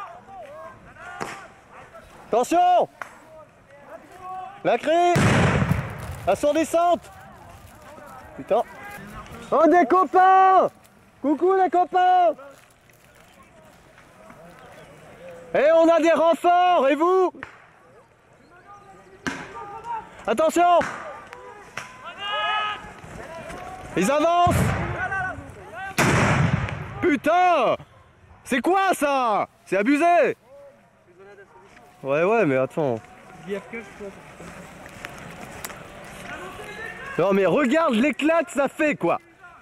Attention. La crie. Assourdissante. Putain. Oh, des copains! Coucou les copains! Eh, on a des renforts, et vous? Attention! Ils avancent! Putain! C'est quoi ça? C'est abusé! Ouais, ouais, mais attends. Non mais regarde l'éclat que ça fait, quoi!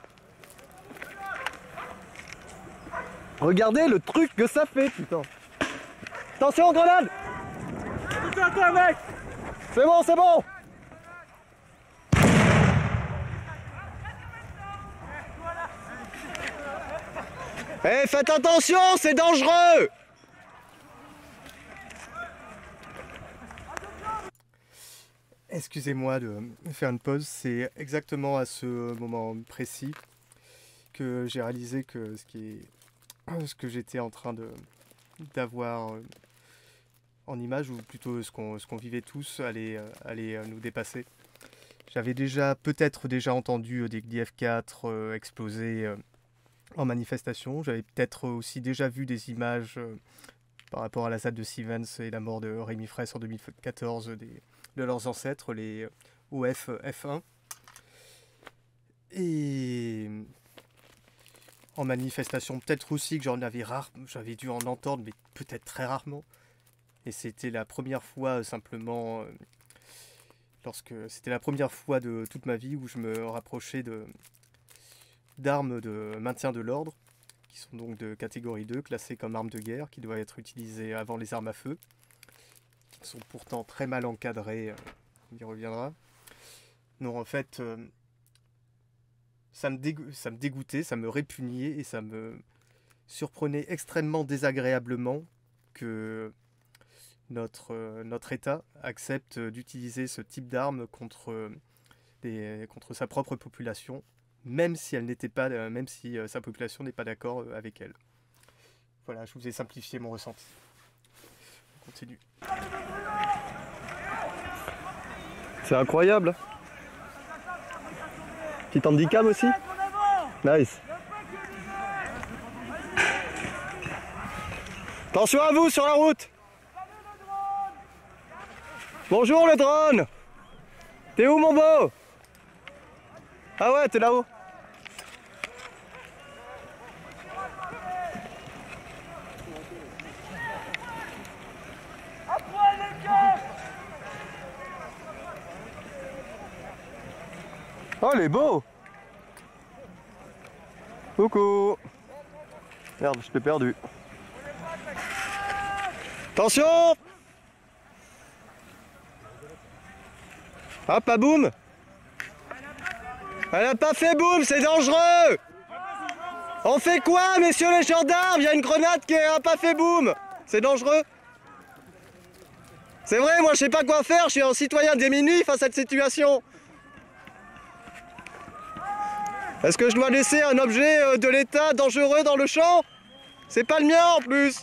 Regardez le truc que ça fait, putain. Attention, grenade. Attends, mec. C'est bon, c'est bon. Eh, faites attention, c'est dangereux. Excusez-moi de faire une pause, c'est exactement à ce moment précis que j'ai réalisé que ce qui est ce que j'étais en train de d'avoir en image, ou plutôt ce qu'on ce qu'on vivait tous, allait, allait nous dépasser. J'avais déjà peut-être déjà entendu des G D F quatre euh, exploser euh, en manifestation. J'avais peut-être aussi déjà vu des images euh, par rapport à la Z de Stevens et la mort de Rémi Fraisse en deux mille quatorze des, de leurs ancêtres, les O F F un. Et en manifestation, peut-être aussi que j'en avais rare, j'avais dû en entendre, mais peut-être très rarement. Et c'était la première fois simplement, euh, lorsque c'était la première fois de toute ma vie où je me rapprochais de d'armes de maintien de l'ordre, qui sont donc de catégorie deux, classées comme armes de guerre, qui doivent être utilisées avant les armes à feu, qui sont pourtant très mal encadrées, euh, on y reviendra. Non, en fait, euh, ça, me dégo- ça me dégoûtait, ça me répugnait et ça me surprenait extrêmement désagréablement que notre, euh, notre État accepte d'utiliser ce type d'armes contre, des, contre sa propre population, même si elle n'était pas, euh, même si euh, sa population n'est pas d'accord euh, avec elle. Voilà, je vous ai simplifié mon ressenti. On continue. C'est incroyable. Petit handicap aussi. Nice. Attention à vous sur la route. Bonjour le drone. T'es où mon beau? Ah ouais, t'es là-haut. Oh, il est beau. Coucou. Merde, je t'ai perdu. Attention. Hop, à boum. Elle a pas fait boum, c'est dangereux. On fait quoi, messieurs les gendarmes? Il y a une grenade qui a pas fait boum. C'est dangereux. C'est vrai, moi je sais pas quoi faire, je suis un citoyen démuni face à cette situation. Est-ce que je dois laisser un objet de l'État dangereux dans le champ? C'est pas le mien en plus.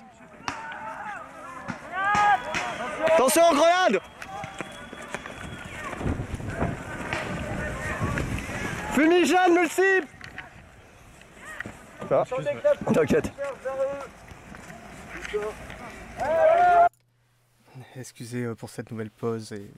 Attention, grenade! Fumigène multiple! Ah, t'inquiète. Excusez pour cette nouvelle pause. Et...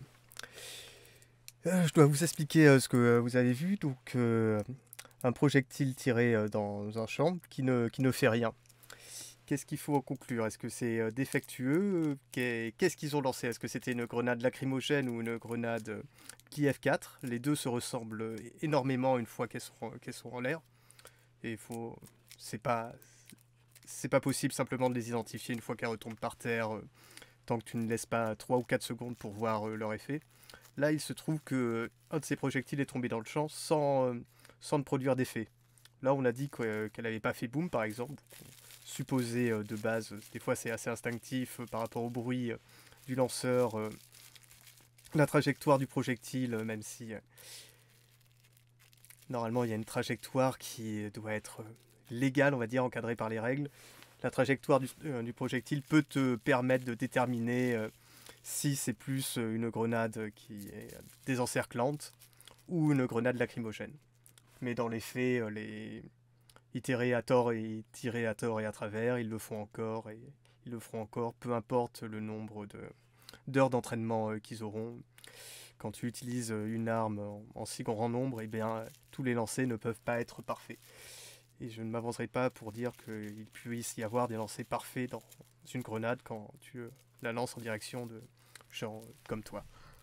Euh, je dois vous expliquer euh, ce que euh, vous avez vu. Donc, euh, un projectile tiré euh, dans un champ qui ne, qui ne fait rien. Qu'est-ce qu'il faut en conclure? Est-ce que c'est euh, défectueux? Qu'est-ce qu'ils ont lancé? Est-ce que c'était une grenade lacrymogène ou une grenade euh, G F quatre? Les deux se ressemblent énormément une fois qu'elles sont, qu'elles sont en l'air. Et il faut... C'est pas... C'est pas possible simplement de les identifier une fois qu'elles retombent par terre, euh, tant que tu ne laisses pas trois ou quatre secondes pour voir euh, leur effet. Là, il se trouve que un de ces projectiles est tombé dans le champ sans, euh, sans ne produire d'effet. Là, on a dit qu'elle n'avait pas fait boum, par exemple. Supposé euh, de base, des fois c'est assez instinctif euh, par rapport au bruit euh, du lanceur, euh, la trajectoire du projectile, euh, même si euh, normalement il y a une trajectoire qui doit être euh, légale, on va dire, encadrée par les règles. La trajectoire du, euh, du projectile peut te permettre de déterminer euh, si c'est plus une grenade qui est désencerclante ou une grenade lacrymogène. Mais dans les faits, euh, les... itérer à tort et tirer à tort et à travers, ils le font encore et ils le feront encore, peu importe le nombre de, d'heures d'entraînement euh, qu'ils auront. Quand tu utilises une arme en, en si grand nombre, eh bien, tous les lancers ne peuvent pas être parfaits. Et je ne m'avancerai pas pour dire qu'il puisse y avoir des lancers parfaits dans une grenade quand tu euh, la lances en direction de gens euh, comme toi.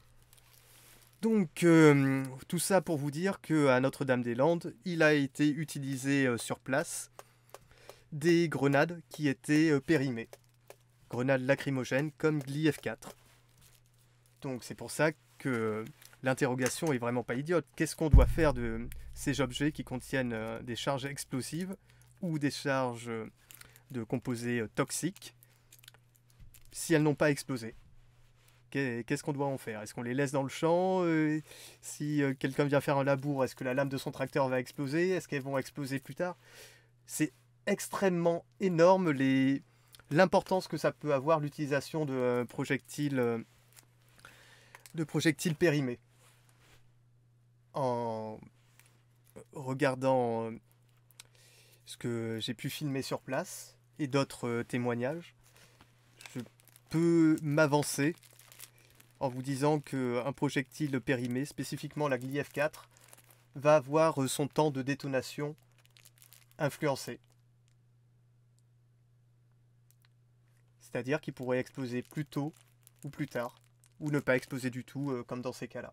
Donc, euh, tout ça pour vous dire qu'à Notre-Dame-des-Landes, il a été utilisé euh, sur place des grenades qui étaient euh, périmées. Grenades lacrymogènes comme G F quatre. Donc c'est pour ça que euh, l'interrogation est vraiment pas idiote. Qu'est-ce qu'on doit faire de ces objets qui contiennent euh, des charges explosives ou des charges euh, de composés euh, toxiques si elles n'ont pas explosé? Qu'est-ce qu'on doit en faire? Est-ce qu'on les laisse dans le champ? euh, Si euh, quelqu'un vient faire un labour, est-ce que la lame de son tracteur va exploser? Est-ce qu'elles vont exploser plus tard? C'est extrêmement énorme les... l'importance que ça peut avoir l'utilisation de euh, projectiles, euh, de projectiles périmés. En regardant euh, ce que j'ai pu filmer sur place et d'autres euh, témoignages, je peux m'avancer en vous disant qu'un projectile périmé, spécifiquement la G F quatre, va avoir son temps de détonation influencé. C'est-à-dire qu'il pourrait exploser plus tôt ou plus tard, ou ne pas exploser du tout, euh, comme dans ces cas-là.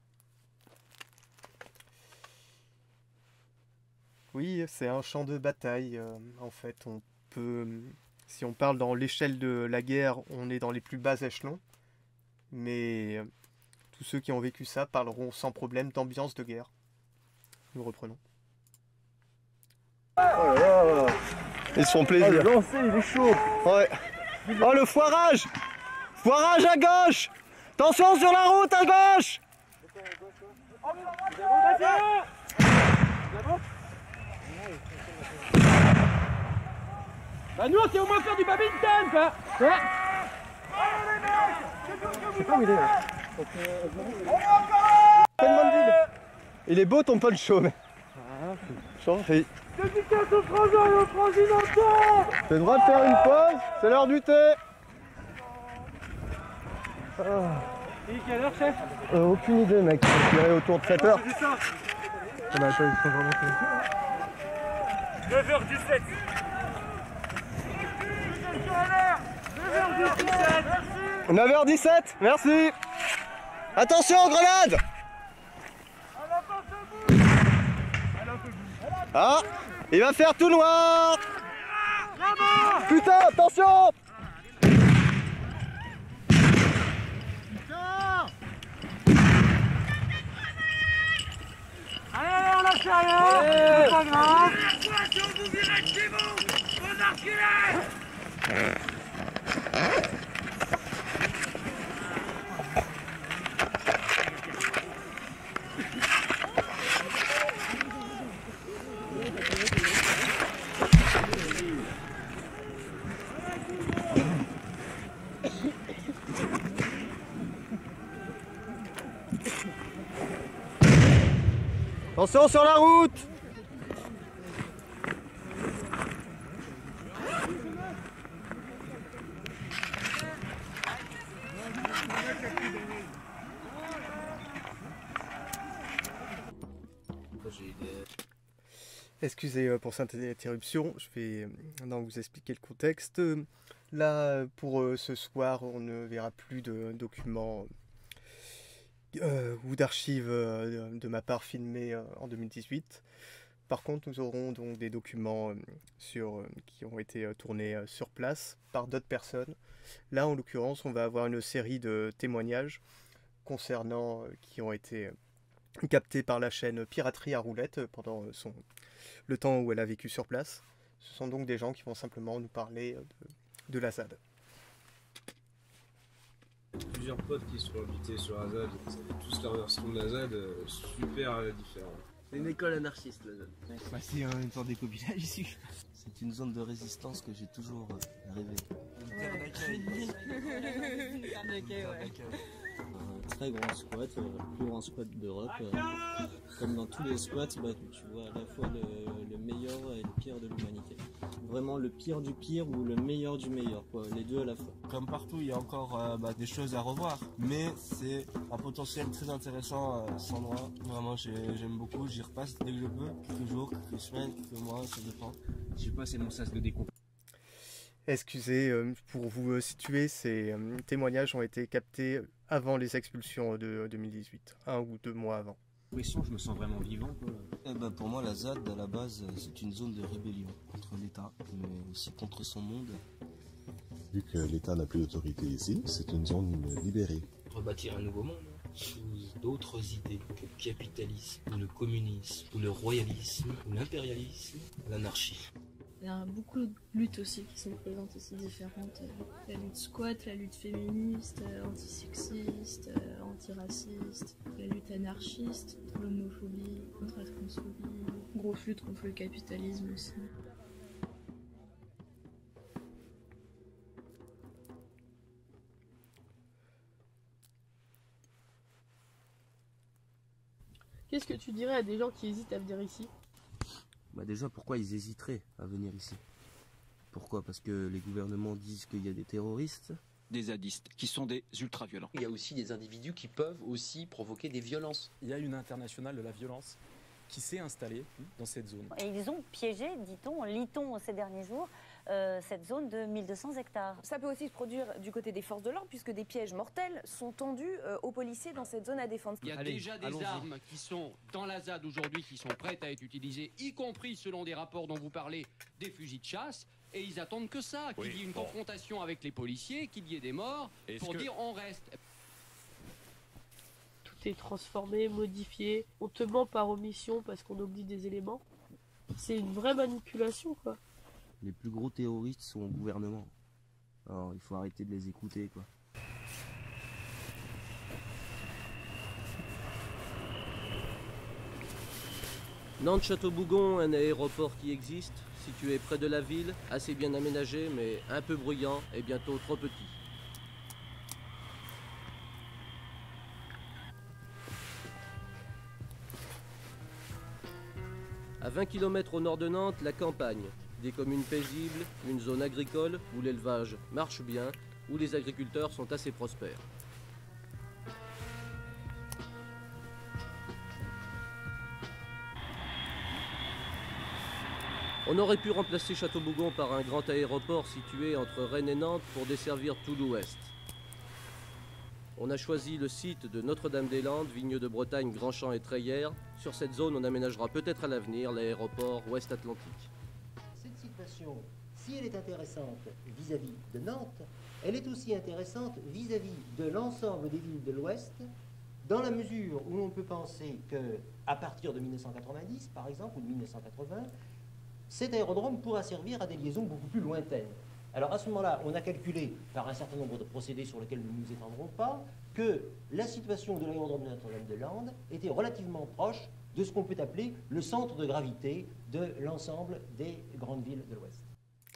Oui, c'est un champ de bataille, euh, en fait. On peut, si on parle dans l'échelle de la guerre, on est dans les plus bas échelons. Mais euh, tous ceux qui ont vécu ça parleront sans problème d'ambiance de guerre. Nous reprenons. Oh là là. Ils se font plaisir. Oh, le lancer, il est chaud. Ouais. Oh, le foirage. Foirage à gauche. Attention sur la route à gauche. Bah nous on sait au moins faire du badminton quoi. Ouais. Je sais pas où il est là. Il est beau ton poncho mais... Ah. Je t'en prie. Dédicace au frangin et au franginateur. T'as le droit de faire une pause, c'est l'heure du thé. Ah. Et quelle heure, chef? Euh, aucune idée, mec. Je dirais autour de sept heures. C'est ça. Ah bah, attends, ils sont vraiment neuf heures dix-sept. neuf heures dix-sept, merci. Attention, grenade. Ah, il va faire tout noir. Putain, attention. Allez, allez, on lâche rien. C'est pas grave. On vous virez de chez vous. Vous enculés. Attention sur la route. Excusez euh, pour cette interruption, je vais euh, maintenant vous expliquer le contexte. Euh, Là, pour euh, ce soir, on ne verra plus de documents euh, ou d'archives euh, de ma part filmées euh, en deux mille dix-huit. Par contre, nous aurons donc des documents euh, sur, euh, qui ont été euh, tournés euh, sur place par d'autres personnes. Là, en l'occurrence, on va avoir une série de témoignages concernant euh, qui ont été euh, captés par la chaîne Piraterie à Roulette euh, pendant euh, son, le temps où elle a vécu sur place. Ce sont donc des gens qui vont simplement nous parler euh, de, de la ZAD. Plusieurs potes qui sont invités sur la ZAD, ils avaient tous leur version de la ZAD euh, super euh, différente. C'est une école anarchiste, la ZAD. Bah, c'est une sorte d'éco-village ici. C'est une zone de résistance que j'ai toujours euh, rêvé. Une terre d'accueil. Une terre d'accueil, ouais. Un très grand squat, euh, le plus grand squat d'Europe. Euh, comme dans tous les squats, bah, tu vois à la fois le, le meilleur et le pire de l'humanité. Vraiment le pire du pire ou le meilleur du meilleur, quoi, les deux à la fois. Comme partout, il y a encore euh, bah, des choses à revoir, mais c'est un potentiel très intéressant, euh, cet endroit. Vraiment, j'aime beaucoup, j'y repasse dès que je peux, quelques jours, quelques semaines, quelques mois, ça dépend. Je sais pas, c'est mon sas de décomp. Excusez, euh, pour vous euh, situer, ces euh, témoignages ont été captés avant les expulsions de deux mille dix-huit, un ou deux mois avant. Je me sens vraiment vivant, quoi. Eh ben, pour moi, la ZAD, à la base, c'est une zone de rébellion contre l'État, mais aussi contre son monde. Vu que l'État n'a plus d'autorité ici, c'est une zone libérée. Rebâtir un nouveau monde, sous d'autres idées que le capitalisme, ou le communisme, ou le royalisme, ou l'impérialisme, l'anarchie. Il y a beaucoup de luttes aussi qui sont présentes ici, différentes. La lutte squat, la lutte féministe, antisexiste, antiraciste, la lutte anarchiste, contre l'homophobie, contre la transphobie, grosse lutte contre le capitalisme aussi. Qu'est-ce que tu dirais à des gens qui hésitent à venir ici ? Bah déjà, pourquoi ils hésiteraient à venir ici? Pourquoi? Parce que les gouvernements disent qu'il y a des terroristes. Des zadistes, qui sont des ultra-violents. Il y a aussi des individus qui peuvent aussi provoquer des violences. Il y a une internationale de la violence qui s'est installée dans cette zone. Et ils ont piégé, dit-on, lit-on ces derniers jours, euh, cette zone de mille deux cents hectares. Ça peut aussi se produire du côté des forces de l'ordre, puisque des pièges mortels sont tendus euh, aux policiers dans cette zone à défendre. Il y a Allez, déjà des armes qui sont dans la ZAD aujourd'hui, qui sont prêtes à être utilisées, y compris, selon des rapports dont vous parlez, des fusils de chasse. Et ils attendent que ça, qu'il oui, y ait une bon. confrontation avec les policiers, qu'il y ait des morts, pour que... dire on reste. Tout est transformé, modifié, on te ment par omission parce qu'on oublie des éléments. C'est une vraie manipulation, quoi. Les plus gros terroristes sont au gouvernement. Alors il faut arrêter de les écouter, quoi. Nantes-Château-Bougon, un aéroport qui existe, situé près de la ville, assez bien aménagé mais un peu bruyant et bientôt trop petit. À vingt kilomètres au nord de Nantes, la campagne. Des communes paisibles, une zone agricole où l'élevage marche bien, où les agriculteurs sont assez prospères. On aurait pu remplacer Château-Bougon par un grand aéroport situé entre Rennes et Nantes pour desservir tout l'ouest. On a choisi le site de Notre-Dame-des-Landes, Vigneux de Bretagne, Grand-Champ et Treillères. Sur cette zone, on aménagera peut-être à l'avenir l'aéroport ouest-Atlantique. Cette situation, si elle est intéressante vis-à-vis de Nantes, elle est aussi intéressante vis-à-vis de l'ensemble des villes de l'Ouest, dans la mesure où l'on peut penser qu'à partir de mille neuf cent quatre-vingt-dix, par exemple, ou de mille neuf cent quatre-vingts, cet aérodrome pourra servir à des liaisons beaucoup plus lointaines. Alors à ce moment-là, on a calculé, par un certain nombre de procédés sur lesquels nous ne nous étendrons pas, que la situation de l'aérodrome de Notre-Dame-des-Landes était relativement proche de ce qu'on peut appeler le centre de gravité de l'ensemble des grandes villes de l'Ouest.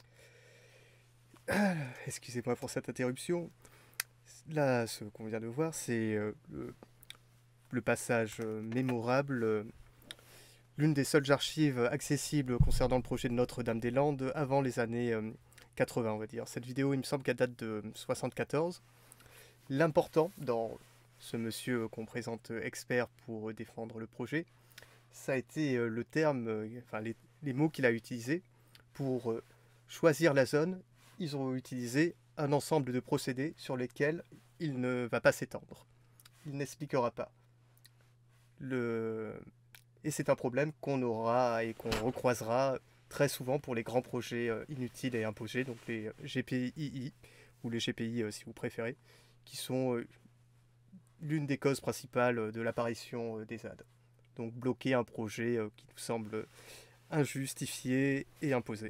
Excusez-moi pour cette interruption. Là, ce qu'on vient de voir, c'est euh, le, le passage euh, mémorable, euh, l'une des seules archives accessibles concernant le projet de Notre-Dame-des-Landes avant les années euh, quatre-vingts, on va dire. Cette vidéo, il me semble qu'elle date de soixante-quatorze. L'important dans ce monsieur qu'on présente expert pour défendre le projet, ça a été le terme, enfin les, les mots qu'il a utilisés pour choisir la zone. Ils ont utilisé un ensemble de procédés sur lesquels il ne va pas s'étendre. Il n'expliquera pas. Le... Et c'est un problème qu'on aura et qu'on recroisera très souvent pour les grands projets inutiles et imposés, donc les G P I I, ou les G P I si vous préférez, qui sont l'une des causes principales de l'apparition des Z A D. Donc bloquer un projet qui nous semble injustifié et imposé.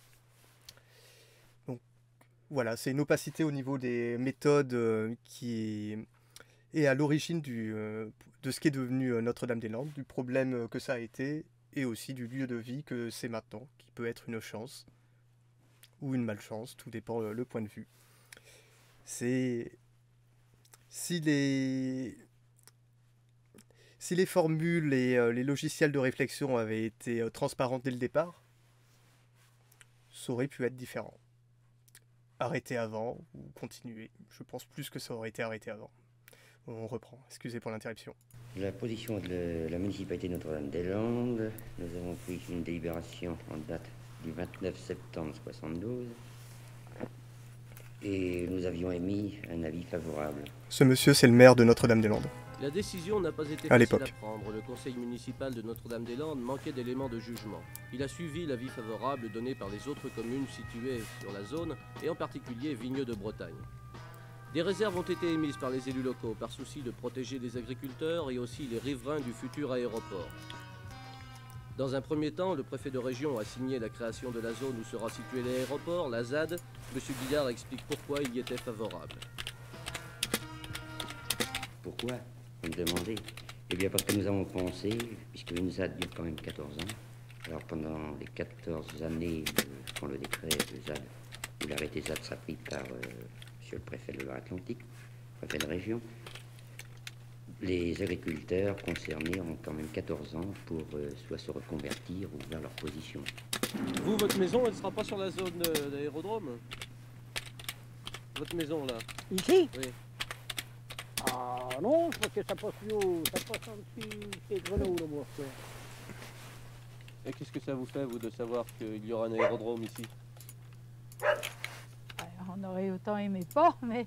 Donc voilà, c'est une opacité au niveau des méthodes qui est à l'origine du, de ce qui est devenu Notre-Dame-des-Landes, du problème que ça a été, et aussi du lieu de vie que c'est maintenant, qui peut être une chance ou une malchance, tout dépend le point de vue. C'est... Si les... si les formules et euh, les logiciels de réflexion avaient été euh, transparents dès le départ, ça aurait pu être différent. Arrêter avant ou continuer. Je pense plus que ça aurait été arrêté avant. On reprend. Excusez pour l'interruption. La position de la municipalité de Notre-Dame-des-Landes, nous avons pris une délibération en date du vingt-neuf septembre soixante-douze et nous avions émis un avis favorable. Ce monsieur, c'est le maire de Notre-Dame-des-Landes. La décision n'a pas été à facile à l'époque. prendre. Le conseil municipal de Notre-Dame-des-Landes manquait d'éléments de jugement. Il a suivi l'avis favorable donné par les autres communes situées sur la zone, et en particulier Vigneux de Bretagne. Des réserves ont été émises par les élus locaux par souci de protéger les agriculteurs et aussi les riverains du futur aéroport. Dans un premier temps, le préfet de région a signé la création de la zone où sera situé l'aéroport, la Z A D. Monsieur Guillard explique pourquoi il y était favorable. Pourquoi, vous me demandez? Eh bien parce que nous avons pensé, puisque une Z A D dure quand même quatorze ans, alors pendant les quatorze années, euh, quand le décret de Z A D, ou l'arrêté Z A D sera pris par euh, monsieur le préfet de Loire-Atlantique, préfet de région, les agriculteurs concernés ont quand même quatorze ans pour euh, soit se reconvertir ou vers leur position. Vous, votre maison, elle ne sera pas sur la zone euh, d'aérodrome? Votre maison, là? Ici? Oui. Ah non, parce que ça passe plus haut, ça passe en dessous, c'est Grenoble, le bois. Et qu'est-ce que ça vous fait, vous, de savoir qu'il y aura un aérodrome ici? Alors, on aurait autant aimé pas, mais...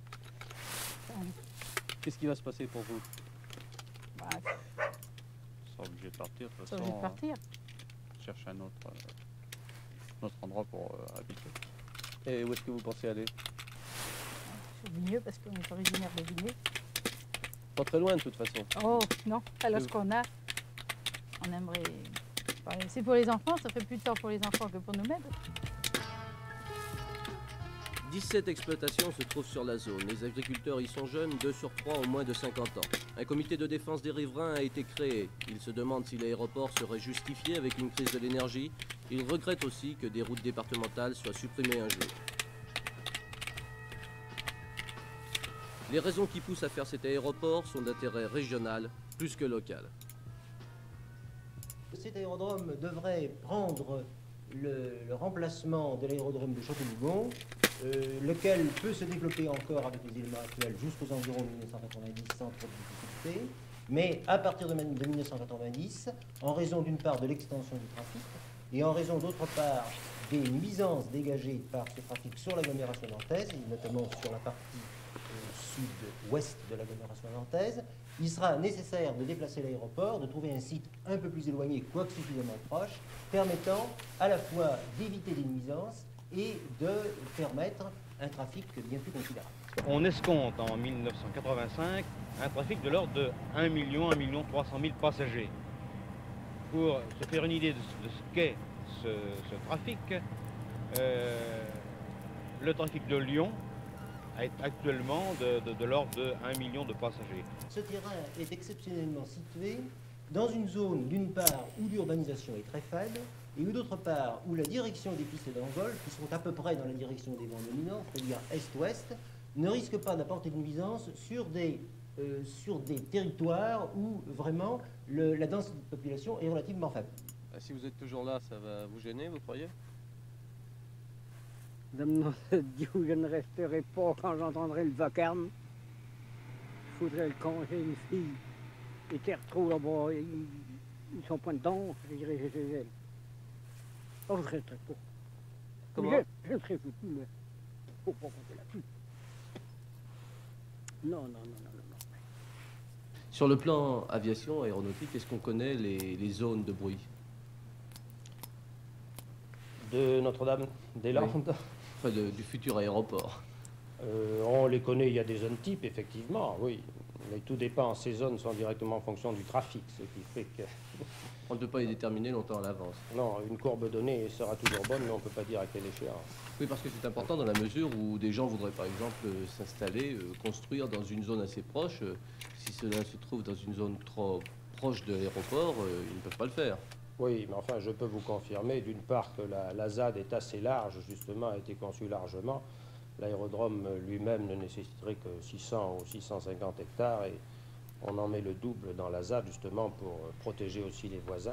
Qu'est-ce qui va se passer pour vous? Bah, On sera obligé de partir, de toute c'est façon. obligé de partir. euh, chercher un autre, euh, un autre endroit pour euh, habiter. Et où est-ce que vous pensez aller? C'est mieux parce qu'on est originaire de Vigneux. Pas très loin, de toute façon. Oh, non, alors Et ce vous- qu'on a, on aimerait... Enfin, c'est pour les enfants, ça fait plus de temps pour les enfants que pour nous-mêmes. dix-sept exploitations se trouvent sur la zone. Les agriculteurs y sont jeunes, deux sur trois ont moins de cinquante ans. Un comité de défense des riverains a été créé. Il se demande si l'aéroport serait justifié avec une crise de l'énergie. Il regrette aussi que des routes départementales soient supprimées un jour. Les raisons qui poussent à faire cet aéroport sont d'intérêt régional plus que local. Cet aérodrome devrait prendre le, le remplacement de l'aérodrome de Château-Bougon, euh, lequel peut se développer encore avec les éléments actuels jusqu'aux environs de mille neuf cent quatre-vingt-dix sans trop de difficultés. Mais à partir de mille neuf cent quatre-vingt-dix, en raison d'une part de l'extension du trafic et en raison d'autre part des nuisances dégagées par ce trafic sur l'agglomération nantaise, et notamment sur la partie euh, sud-ouest de l'agglomération nantaise, il sera nécessaire de déplacer l'aéroport, de trouver un site un peu plus éloigné, quoique suffisamment proche, permettant à la fois d'éviter des nuisances et de permettre un trafic bien plus considérable. On escompte en mille neuf cent quatre-vingt-cinq un trafic de l'ordre de un million, un million trois cent mille passagers. Pour se faire une idée de ce, de ce qu'est ce, ce trafic, euh, le trafic de Lyon est actuellement de, de, de l'ordre de un million de passagers. Ce terrain est exceptionnellement situé dans une zone, d'une part, où l'urbanisation est très faible, et d'autre part, où la direction des pistes d'envol, qui sont à peu près dans la direction des vents dominants, c'est-à-dire est-ouest, ne risque pas d'apporter de nuisance sur des, euh, sur des territoires où vraiment le, la densité de population est relativement faible. Si vous êtes toujours là, ça va vous gêner, vous croyez? Dame Dieu, je ne resterai pas quand j'entendrai le vacarme. Je faudrait le congé une fille. Et qui retrouve là-bas, ils, ils sont point dedans, je dirais chez elle. Oh, je ne resterai pas. Comment? Je, je ne serai foutu, mais faut pas compter là-dessus. Non, non, non, non, non, non. Sur le plan aviation, aéronautique, est-ce qu'on connaît les, les zones de bruit? De Notre-Dame-des-Landes? Oui. Enfin, de, du futur aéroport. Euh, on les connaît, il y a des zones types, effectivement, oui. Mais tout dépend, ces zones sont directement en fonction du trafic, ce qui fait que... On ne peut pas les déterminer longtemps à l'avance. Non, une courbe donnée sera toujours bonne, mais on ne peut pas dire à quelle échéance. Oui, parce que c'est important dans la mesure où des gens voudraient par exemple euh, s'installer, euh, construire dans une zone assez proche. Euh, si cela se trouve dans une zone trop proche de l'aéroport, euh, ils ne peuvent pas le faire. Oui, mais enfin, je peux vous confirmer, d'une part, que la, la Z A D est assez large, justement, a été conçue largement. L'aérodrome lui-même ne nécessiterait que six cents ou six cent cinquante hectares et on en met le double dans la Z A D, justement, pour protéger aussi les voisins.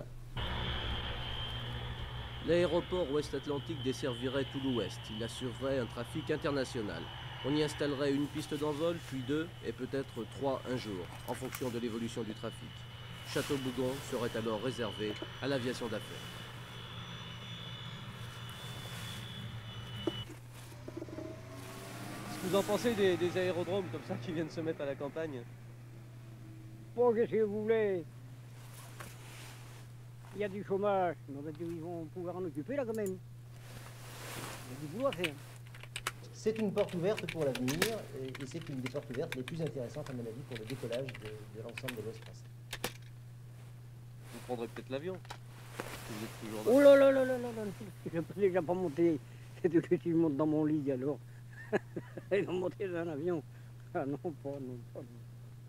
L'aéroport ouest-Atlantique desservirait tout l'ouest. Il assurerait un trafic international. On y installerait une piste d'envol, puis deux, et peut-être trois un jour, en fonction de l'évolution du trafic. Château-Bougon serait alors réservé à l'aviation d'affaires. Qu'est-ce que vous en pensez des, des aérodromes comme ça qui viennent se mettre à la campagne? Bon, qu'est-ce que vous voulez? Il y a du chômage, mais ils vont pouvoir en occuper là quand même. Il y a du boulot à faire. C'est une porte ouverte pour l'avenir et, et c'est une des portes ouvertes les plus intéressantes à mon avis pour le décollage de, de l'ensemble de l'Ouest français. Vous prendrez peut-être l'avion. Vous êtes toujours là. Oh là là là là là là, je ne peux déjà pas monter. C'est tout que je monte dans mon lit alors. Ils vont monter dans un avion. Ah non, pas, non, pas, non.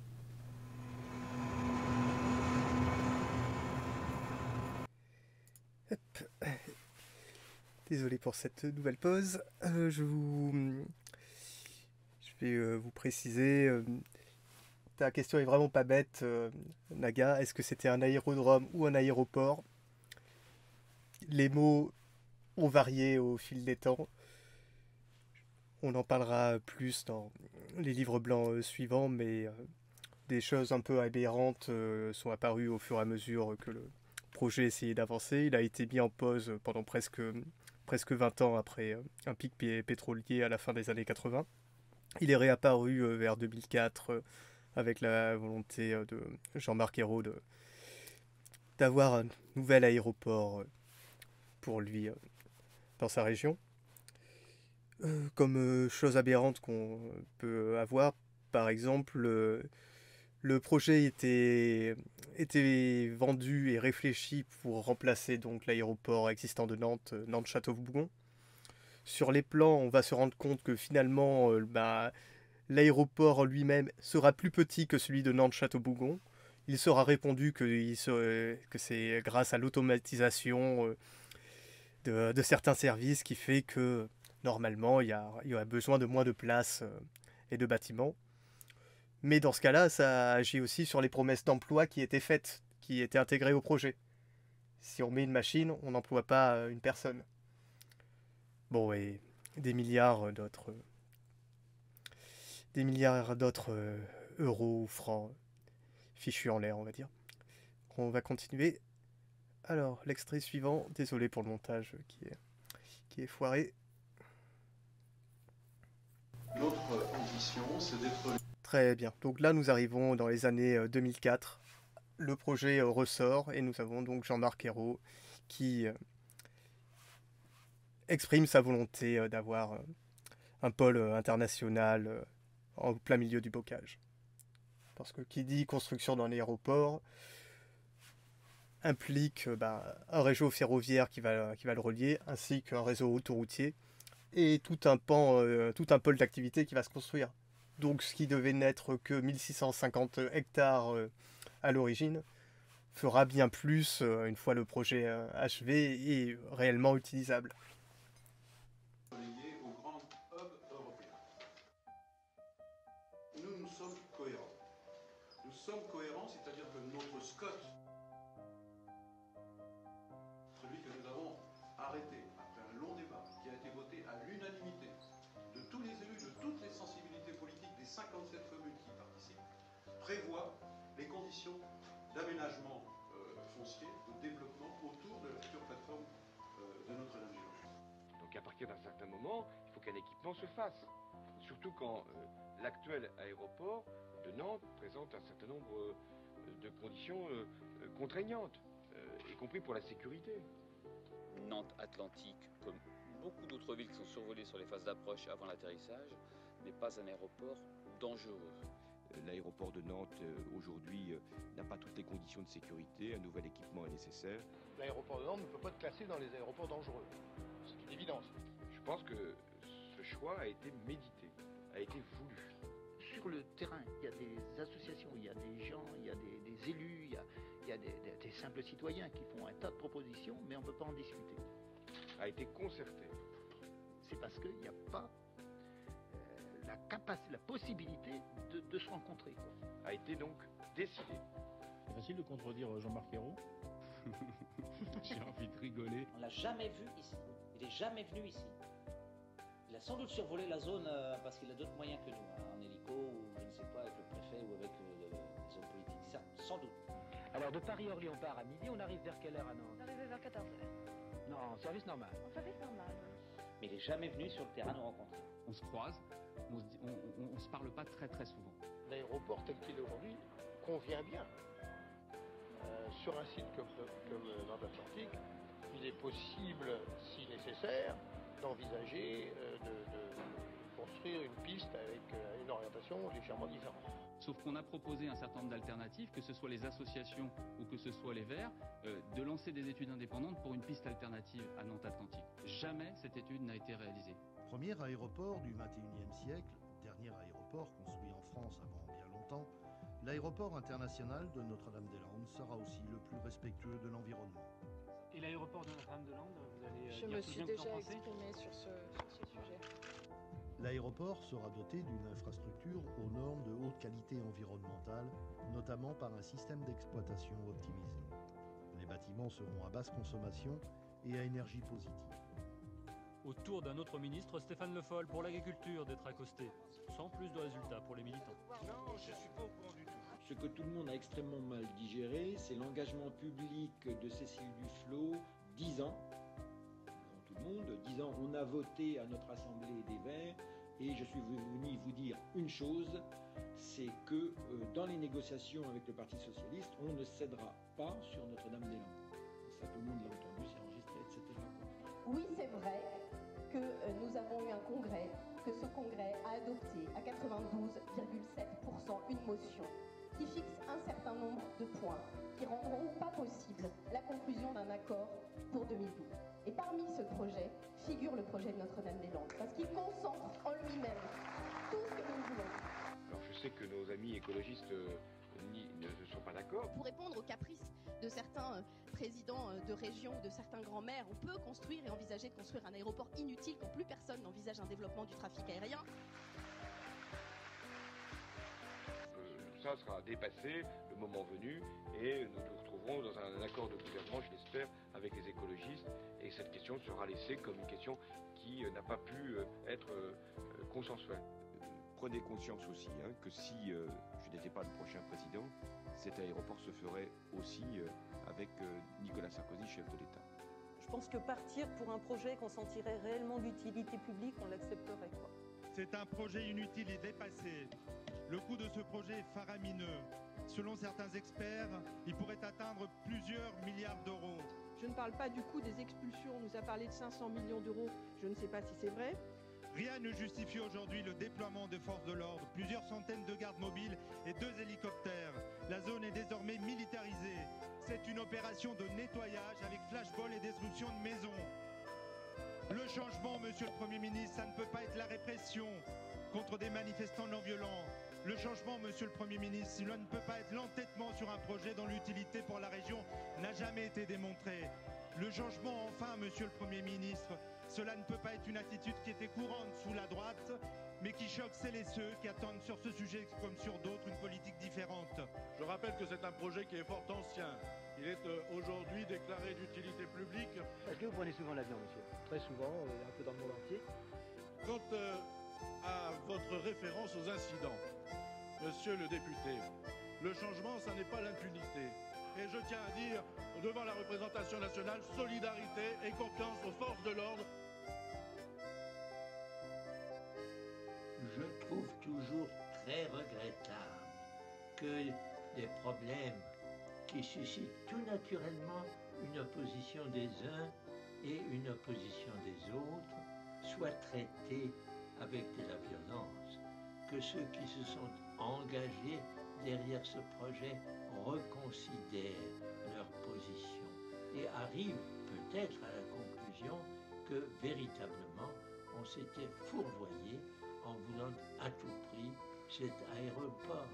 Hop. Désolé pour cette nouvelle pause. Euh, je vous, je vais euh, vous préciser. Euh, ta question est vraiment pas bête, euh, Naga. Est-ce que c'était un aérodrome ou un aéroport? Les mots ont varié au fil des temps. On en parlera plus dans les livres blancs euh, suivants, mais euh, des choses un peu aberrantes euh, sont apparues au fur et à mesure que le projet essayait d'avancer. Il a été mis en pause pendant presque, presque vingt ans après euh, un pic pé- pétrolier à la fin des années quatre-vingts. Il est réapparu euh, vers deux mille quatre euh, avec la volonté euh, de Jean-Marc Ayrault de, d'avoir un nouvel aéroport euh, pour lui euh, dans sa région. Euh, comme euh, chose aberrante qu'on peut avoir, par exemple, euh, le projet était, était vendu et réfléchi pour remplacer donc l'aéroport existant de Nantes, euh, Nantes-Château-Bougon. Sur les plans, on va se rendre compte que finalement, euh, bah, l'aéroport lui-même sera plus petit que celui de Nantes-Château-Bougon. Il sera répondu que, il serait, que c'est grâce à l'automatisation euh, de, de certains services qui fait que normalement, il y a, il y a besoin de moins de place euh, et de bâtiments. Mais dans ce cas-là, ça agit aussi sur les promesses d'emploi qui étaient faites, qui étaient intégrées au projet. Si on met une machine, on n'emploie pas une personne. Bon, et des milliards d'autres... Des milliards d'autres euh, euros ou francs fichus en l'air, on va dire. On va continuer. Alors, l'extrait suivant, désolé pour le montage qui est, qui est foiré. Notre ambition, c'est d'être... Très bien. Donc là, nous arrivons dans les années deux mille quatre. Le projet euh, ressort et nous avons donc Jean-Marc Ayrault qui euh, exprime sa volonté euh, d'avoir euh, un pôle euh, international euh, en plein milieu du bocage. Parce que qui dit construction d'un aéroport implique euh, bah, un réseau ferroviaire qui va, qui va le relier, ainsi qu'un réseau autoroutier, et tout un pan, euh, tout un pôle d'activité qui va se construire. Donc ce qui devait n'être que mille six cent cinquante hectares euh, à l'origine, fera bien plus euh, une fois le projet euh, achevé et réellement utilisable. Lié au grand hub européen. Nous, nous sommes cohérents. Nous sommes cohérents, c'est-à-dire que notre SCOT, celui que nous avons arrêté après un long débat, qui a été voté à l'unanimité de tous les élus, de toutes les sensibilités politiques des cinquante-sept communes qui y participent, prévoit les conditions d'aménagement euh, foncier, de développement autour de la future plateforme euh, de Notre-Dame-des-Landes. Donc à partir d'un certain moment, il faut qu'un équipement se fasse. Surtout quand euh, l'actuel aéroport de Nantes présente un certain nombre euh, de conditions euh, euh, contraignantes, euh, y compris pour la sécurité. Nantes Atlantique, comme beaucoup d'autres villes qui sont survolées sur les phases d'approche avant l'atterrissage, n'est pas un aéroport dangereux. L'aéroport de Nantes, euh, aujourd'hui, euh, n'a pas toutes les conditions de sécurité. Un nouvel équipement est nécessaire. L'aéroport de Nantes ne peut pas être classé dans les aéroports dangereux. C'est une évidence. Je pense que ce choix a été médité, a été voulu. Sur le terrain, il y a des associations, il y a des gens, il y a des, des élus, il y a, il y a des, des, des simples citoyens qui font un tas de propositions, mais on ne peut pas en discuter. A été concerté. C'est parce qu'il n'y a pas la capacité, la possibilité de, de se rencontrer, quoi. A été donc décidé. C'est facile de contredire Jean-Marc Ayrault. J'ai envie de rigoler. On l'a jamais vu ici. Il n'est jamais venu ici. Il a sans doute survolé la zone euh, parce qu'il a d'autres moyens que nous, hein, en hélico ou je ne sais pas, avec le préfet ou avec euh, les hommes politiques. Ça, sans doute. Alors de Paris-Orly, on part à midi, on arrive vers quelle heure à Nantes? On arrive vers quatorze heures. Non, en service normal. En service normal. Mais il n'est jamais venu sur le terrain nous rencontrer. On se croise, on se, dit, on, on, on se parle pas très très souvent. L'aéroport tel qu'il est aujourd'hui convient bien. Euh, sur un site comme, comme Nantes Atlantique, il est possible, si nécessaire, d'envisager euh, de, de construire une piste avec euh, une orientation légèrement différente. Sauf qu'on a proposé un certain nombre d'alternatives, que ce soit les associations ou que ce soit les Verts, euh, de lancer des études indépendantes pour une piste alternative à Nantes Atlantique. Jamais cette étude n'a été réalisée. Premier aéroport du vingt et unième siècle, dernier aéroport construit en France avant bien longtemps, l'aéroport international de Notre-Dame-des-Landes sera aussi le plus respectueux de l'environnement. Et l'aéroport de Notre-Dame-des-Landes, vous allez Je dire me tout suis bien que vous en déjà pensez exprimée sur ce, sur ce sujet. L'aéroport sera doté d'une infrastructure aux normes de haute qualité environnementale, notamment par un système d'exploitation optimisé. Les bâtiments seront à basse consommation et à énergie positive. Au tour d'un autre ministre, Stéphane Le Foll, pour l'agriculture, d'être accosté. Sans plus de résultats pour les militants. Non, je suis pas au courant du tout. Ce que tout le monde a extrêmement mal digéré, c'est l'engagement public de Cécile Duflot, dix ans, devant tout le monde, dix ans, on a voté à notre Assemblée des Verts, et je suis venu vous dire une chose, c'est que euh, dans les négociations avec le Parti Socialiste, on ne cédera pas sur Notre-Dame-des-Landes. Ça, tout le monde l'a entendu, c'est enregistré, et cetera. Oui, c'est vrai que euh, nous avons eu un congrès, que ce congrès a adopté à quatre-vingt-douze virgule sept pour cent une motion qui fixe un certain nombre de points qui rendront pas possible la conclusion d'un accord pour deux mille douze. Et parmi ce projet figure le projet de Notre-Dame-des-Landes, parce qu'il concentre en lui-même tout ce que nous voulons. Alors je sais que nos amis écologistes euh, ni, ne, ne sont pas d'accord. Pour répondre aux caprices de certains euh, présidents euh, de région ou de certains grands maires, on peut construire et envisager de construire un aéroport inutile quand plus personne n'envisage un développement du trafic aérien. Euh, ça sera dépassé le moment venu et nous nous retrouverons dans un accord de gouvernement, je l'espère, avec les écologistes et cette question sera laissée comme une question qui n'a pas pu être consensuelle. Prenez conscience aussi hein, que si euh, je n'étais pas le prochain président, cet aéroport se ferait aussi euh, avec euh, Nicolas Sarkozy, chef de l'État. Je pense que partir pour un projet qu'on sentirait réellement d'utilité publique, on l'accepterait. C'est un projet inutile et dépassé. Le coût de ce projet est faramineux. Selon certains experts, il pourrait atteindre plusieurs milliards d'euros. Je ne parle pas du coût des expulsions. On nous a parlé de cinq cents millions d'euros. Je ne sais pas si c'est vrai. Rien ne justifie aujourd'hui le déploiement de forces de l'ordre, plusieurs centaines de gardes mobiles et deux hélicoptères. La zone est désormais militarisée. C'est une opération de nettoyage avec flashball et destruction de maisons. Le changement, monsieur le Premier ministre, ça ne peut pas être la répression contre des manifestants non violents. Le changement, monsieur le Premier ministre, cela ne peut pas être l'entêtement sur un projet dont l'utilité pour la région n'a jamais été démontrée. Le changement, enfin, monsieur le Premier ministre, cela ne peut pas être une attitude qui était courante sous la droite, mais qui choque celles et ceux qui attendent sur ce sujet comme sur d'autres une politique différente. Je rappelle que c'est un projet qui est fort ancien. Il est euh, aujourd'hui déclaré d'utilité publique. Est-ce que vous prenez souvent l'avion, monsieur? Très souvent, euh, un peu dans le monde entier. Quant euh, à votre référence aux incidents, monsieur le député, le changement, ça n'est pas l'impunité. Et je tiens à dire, devant la représentation nationale, solidarité et confiance aux forces de l'ordre. Je trouve toujours très regrettable que des problèmes qui suscitent tout naturellement une opposition des uns et une opposition des autres soient traités avec de la violence, que ceux qui se sont engagés derrière ce projet reconsidèrent leur position et arrivent peut-être à la conclusion que véritablement on s'était fourvoyé en voulant à tout prix cet aéroport.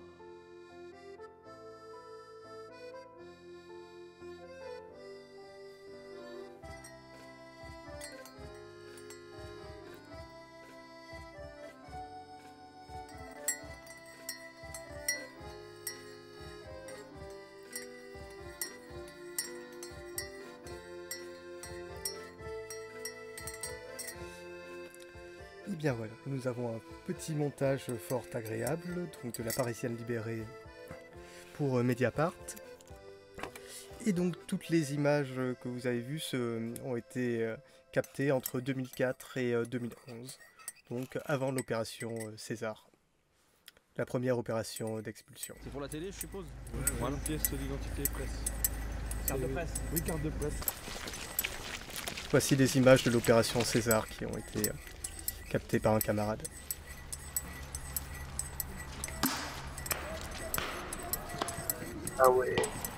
Et bien voilà, nous avons un petit montage fort agréable, donc de la Parisienne libérée pour Mediapart. Et donc toutes les images que vous avez vues ce, ont été captées entre deux mille quatre et deux mille onze, donc avant l'opération César, la première opération d'expulsion. C'est pour la télé, je suppose? Ouais, ouais. Voilà, pièce d'identité presse. Carte de presse? Oui, carte de presse. Voici les images de l'opération César qui ont été captées par un camarade. Ah ouais.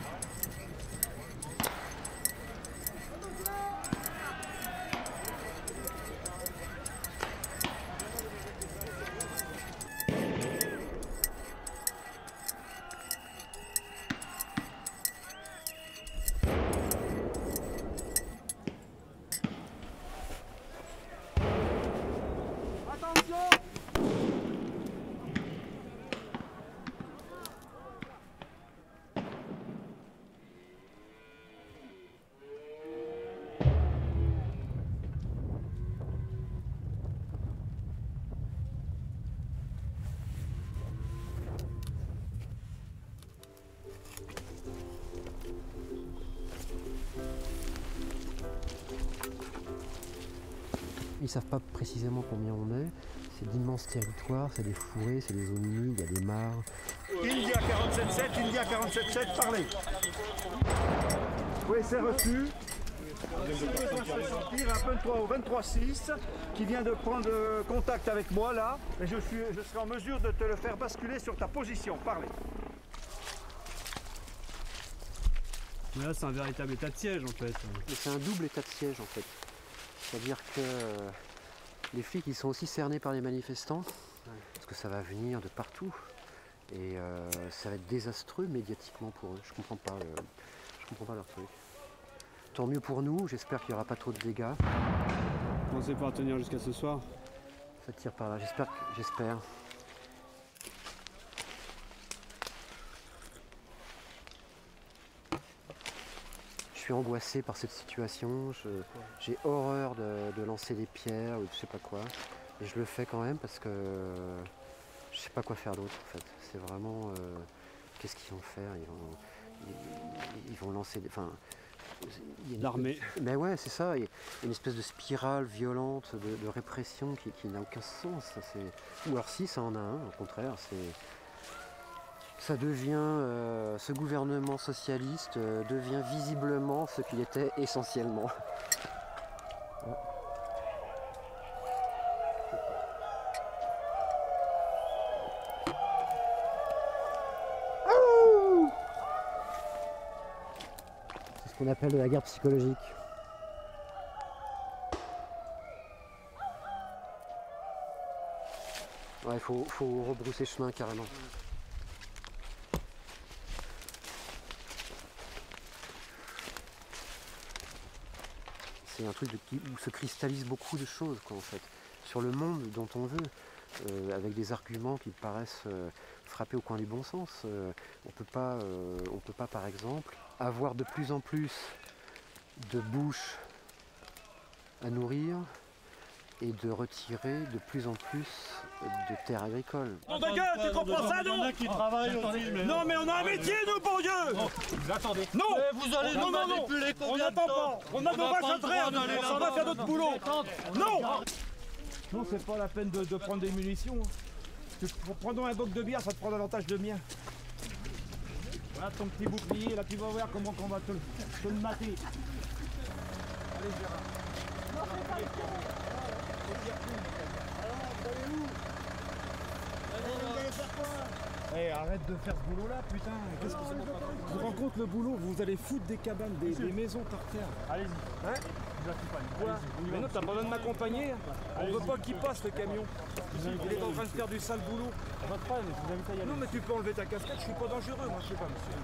Ils ne savent pas précisément combien on est. C'est d'immenses territoires, c'est des fourrés, c'est des zones humides, il y a des mares. India quarante-sept sept, India quarante-sept sept, parlez. Oui, c'est reçu. Il y a un vingt-trois au vingt-trois six qui vient de prendre contact avec moi là. Et je, suis, je serai en mesure de te le faire basculer sur ta position. Parlez. Mais là, c'est un véritable état de siège en fait. C'est un double état de siège en fait. C'est-à-dire que euh, les flics ils sont aussi cernés par les manifestants, parce que ça va venir de partout. Et euh, ça va être désastreux médiatiquement pour eux. Je comprends pas, euh, je comprends pas leur truc. Tant mieux pour nous, j'espère qu'il n'y aura pas trop de dégâts. Vous pensez pouvoir tenir jusqu'à ce soir? Ça tire par là, j'espère. j'espère. suis angoissé par cette situation, j'ai horreur de, de lancer des pierres ou je sais pas quoi. Et je le fais quand même parce que je sais pas quoi faire d'autre en fait. C'est vraiment... Euh, qu'est-ce qu'ils vont faire? Ils vont, ils, ils vont lancer des... Enfin, l'armée. Mais ouais, c'est ça. Il y a une espèce de spirale violente de, de répression qui, qui n'a aucun sens. Ça, ou alors si, ça en a un, au contraire. Ça devient... Euh, ce gouvernement socialiste euh, devient visiblement ce qu'il était essentiellement. Qu'on appelle de la guerre psychologique. Ouais, il faut, faut rebrousser chemin carrément. C'est un truc de, où se cristallise beaucoup de choses quoi, en fait, sur le monde dont on veut, euh, avec des arguments qui paraissent euh, frapper au coin du bon sens. Euh, on peut pas, euh, on peut pas par exemple avoir de plus en plus de bouches à nourrir et de retirer de plus en plus de terres agricoles. Non, ta gueule, tu comprends ça, non? Qui travaillent aussi, mais non, mais on a un métier, nous, bon Dieu. Vous attendez. Non, vous allez non, non, non. On n'attend pas. On n'a pas le droit de on s'en va faire notre boulot. Non. Non, c'est pas la peine de, de prendre des munitions. Prenons un boc de bière, ça te prend davantage de mien. Voilà ton petit bouclier, là tu vas voir comment on va te, te le mater. Allez Gérard. Non, c'est pas le Eh, arrête de faire ce boulot là, putain. Qu'est-ce que c'est? Tu te rends compte le boulot? Vous allez foutre des cabanes, des, des maisons par terre. Allez-y. Hein? Quoi? Mais non, t'as pas besoin de m'accompagner. On veut pas qu'il passe le camion. Il est en train de faire du sale boulot. Non, mais tu peux enlever ta casquette, je suis pas dangereux, moi, je sais pas, monsieur.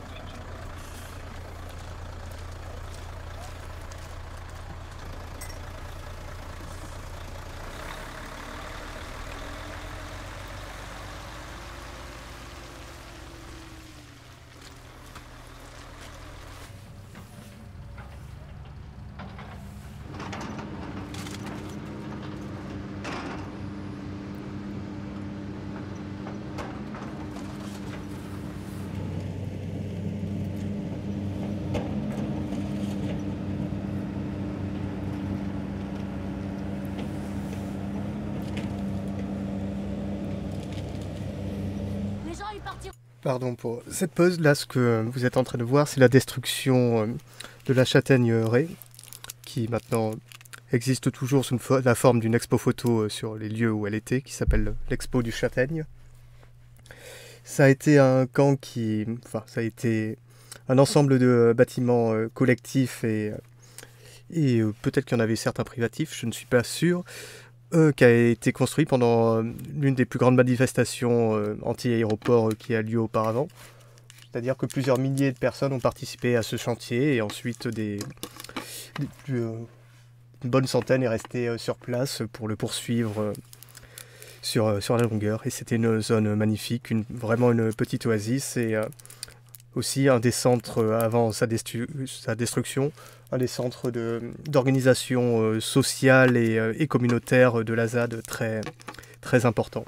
Pardon pour cette pause. Là, ce que vous êtes en train de voir, c'est la destruction de la châtaigneraie, qui maintenant existe toujours sous la forme d'une expo photo sur les lieux où elle était, qui s'appelle l'expo du Châtaigne. Ça a été un camp qui... Enfin, ça a été un ensemble de bâtiments collectifs et, et peut-être qu'il y en avait certains privatifs, je ne suis pas sûr, Euh, qui a été construit pendant euh, l'une des plus grandes manifestations euh, anti-aéroport euh, qui a lieu auparavant. C'est-à-dire que plusieurs milliers de personnes ont participé à ce chantier et ensuite des, des plus, euh, une bonne centaine est restée euh, sur place pour le poursuivre euh, sur, euh, sur la longueur. Et c'était une zone magnifique, une, vraiment une petite oasis et euh, aussi un des centres euh, avant sa, sa destruction, un des centres d'organisation de, euh, sociale et, euh, et communautaire de la Z A D très, très important.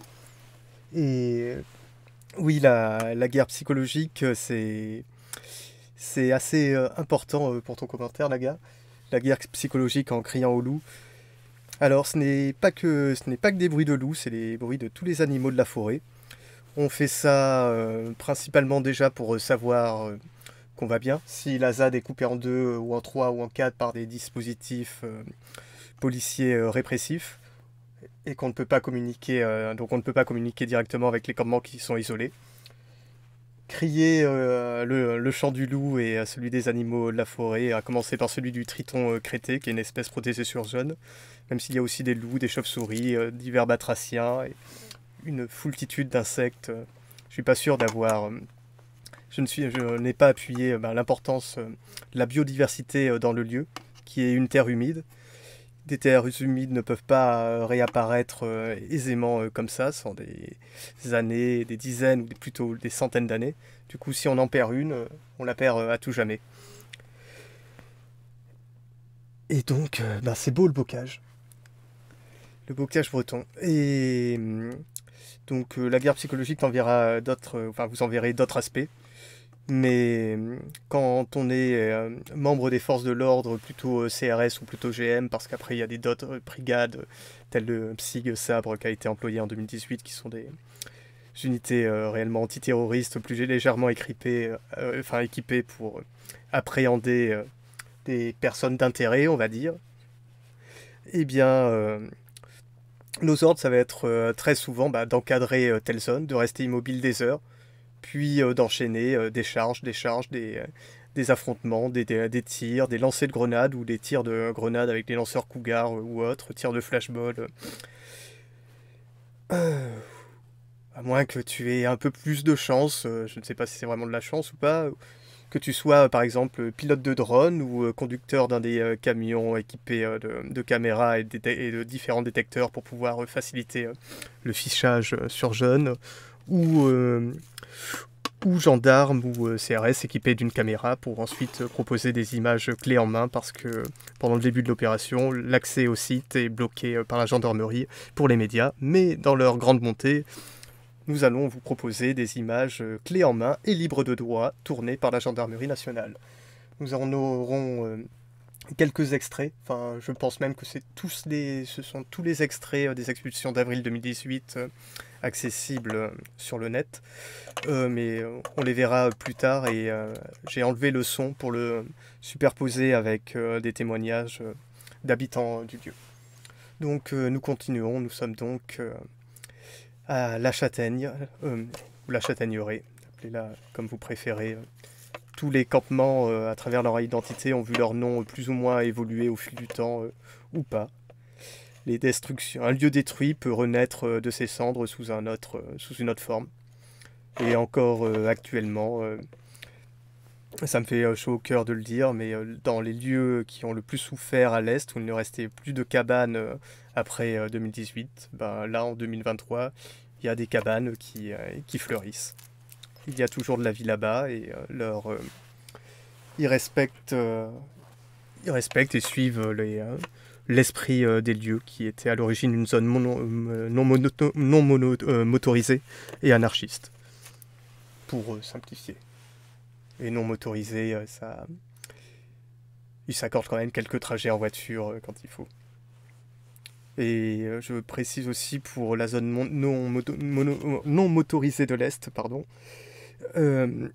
Et oui, la, la guerre psychologique, c'est assez euh, important euh, pour ton commentaire, Naga. La guerre psychologique en criant au loup. Alors, ce n'est pas que, ce n'est pas que des bruits de loups, c'est les bruits de tous les animaux de la forêt. On fait ça euh, principalement déjà pour savoir... Euh, qu'on va bien. Si la Z A D est coupée en deux ou en trois ou en quatre par des dispositifs euh, policiers euh, répressifs et qu'on ne peut pas communiquer, euh, donc on ne peut pas communiquer directement avec les campements qui sont isolés. Crier euh, le, le chant du loup et euh, celui des animaux de la forêt, à commencer par celui du triton euh, crété, qui est une espèce protégée sur zone, même s'il y a aussi des loups, des chauves-souris, euh, divers batraciens, et une foultitude d'insectes. Je suis pas sûr d'avoir... Euh, Je ne suis, je n'ai pas appuyé ben, l'importance euh, de la biodiversité euh, dans le lieu, qui est une terre humide. Des terres humides ne peuvent pas euh, réapparaître euh, aisément euh, comme ça, sans des, des années, des dizaines ou des, plutôt des centaines d'années. Du coup, si on en perd une, euh, on la perd euh, à tout jamais. Et donc, euh, bah, c'est beau le bocage. Le bocage breton. Et donc, euh, la guerre psychologique t'enverra d'autres, euh, enfin, vous en verrez d'autres aspects. Mais quand on est euh, membre des forces de l'ordre, plutôt euh, C R S ou plutôt G M, parce qu'après il y a des d'autres brigades, telles le Psyg Sabre qui a été employé en deux mille dix-huit, qui sont des unités euh, réellement antiterroristes, plus légèrement équipées, euh, enfin, équipées pour appréhender euh, des personnes d'intérêt, on va dire. Eh bien, euh, nos ordres, ça va être euh, très souvent bah, d'encadrer euh, telle zone, de rester immobile des heures, puis euh, d'enchaîner euh, des charges, des charges, des, euh, des affrontements, des, des, des tirs, des lancers de grenades ou des tirs de grenades avec des lanceurs Cougar euh, ou autres, tirs de flashball. Euh, à moins que tu aies un peu plus de chance, euh, je ne sais pas si c'est vraiment de la chance ou pas, que tu sois par exemple pilote de drone ou euh, conducteur d'un des euh, camions équipés euh, de, de caméras et, et de différents détecteurs pour pouvoir euh, faciliter euh, le fichage euh, sur jeunes, ou, euh, ou gendarme ou euh, C R S équipé d'une caméra pour ensuite euh, proposer des images clés en main, parce que pendant le début de l'opération, l'accès au site est bloqué euh, par la gendarmerie pour les médias, mais dans leur grande montée, nous allons vous proposer des images euh, clés en main et libres de droit tournées par la gendarmerie nationale. Nous en aurons euh, quelques extraits, enfin je pense même que c'est tous les, ce sont tous les extraits euh, des expulsions d'avril deux mille dix-huit euh, accessibles euh, sur le net, euh, mais euh, on les verra plus tard, et euh, j'ai enlevé le son pour le superposer avec euh, des témoignages euh, d'habitants du lieu. Donc euh, nous continuons, nous sommes donc euh, à La Châtaigne, euh, ou La Châtaigneraie, appelez-la comme vous préférez. Tous les campements euh, à travers leur identité ont vu leur nom euh, plus ou moins évoluer au fil du temps, euh, ou pas. Les destructions, un lieu détruit peut renaître euh, de ses cendres sous, un autre, euh, sous une autre forme. Et encore euh, actuellement, euh, ça me fait euh, chaud au cœur de le dire, mais euh, dans les lieux qui ont le plus souffert à l'Est, où il ne restait plus de cabanes euh, après euh, deux mille dix-huit, ben, là en deux mille vingt-trois, il y a des cabanes qui, euh, qui fleurissent. Il y a toujours de la vie là-bas, et euh, leur, euh, ils, respectent, euh, ils respectent et suivent les, euh, l'esprit euh, des lieux, qui était à l'origine une zone mono, euh, non, mono, non mono, euh, motorisée et anarchiste, pour euh, simplifier. Et non motorisée, euh, ça, ils s'accordent quand même quelques trajets en voiture euh, quand il faut. Et euh, je précise aussi pour la zone mon, non, moto, mono, non motorisée de l'Est, pardon, euh,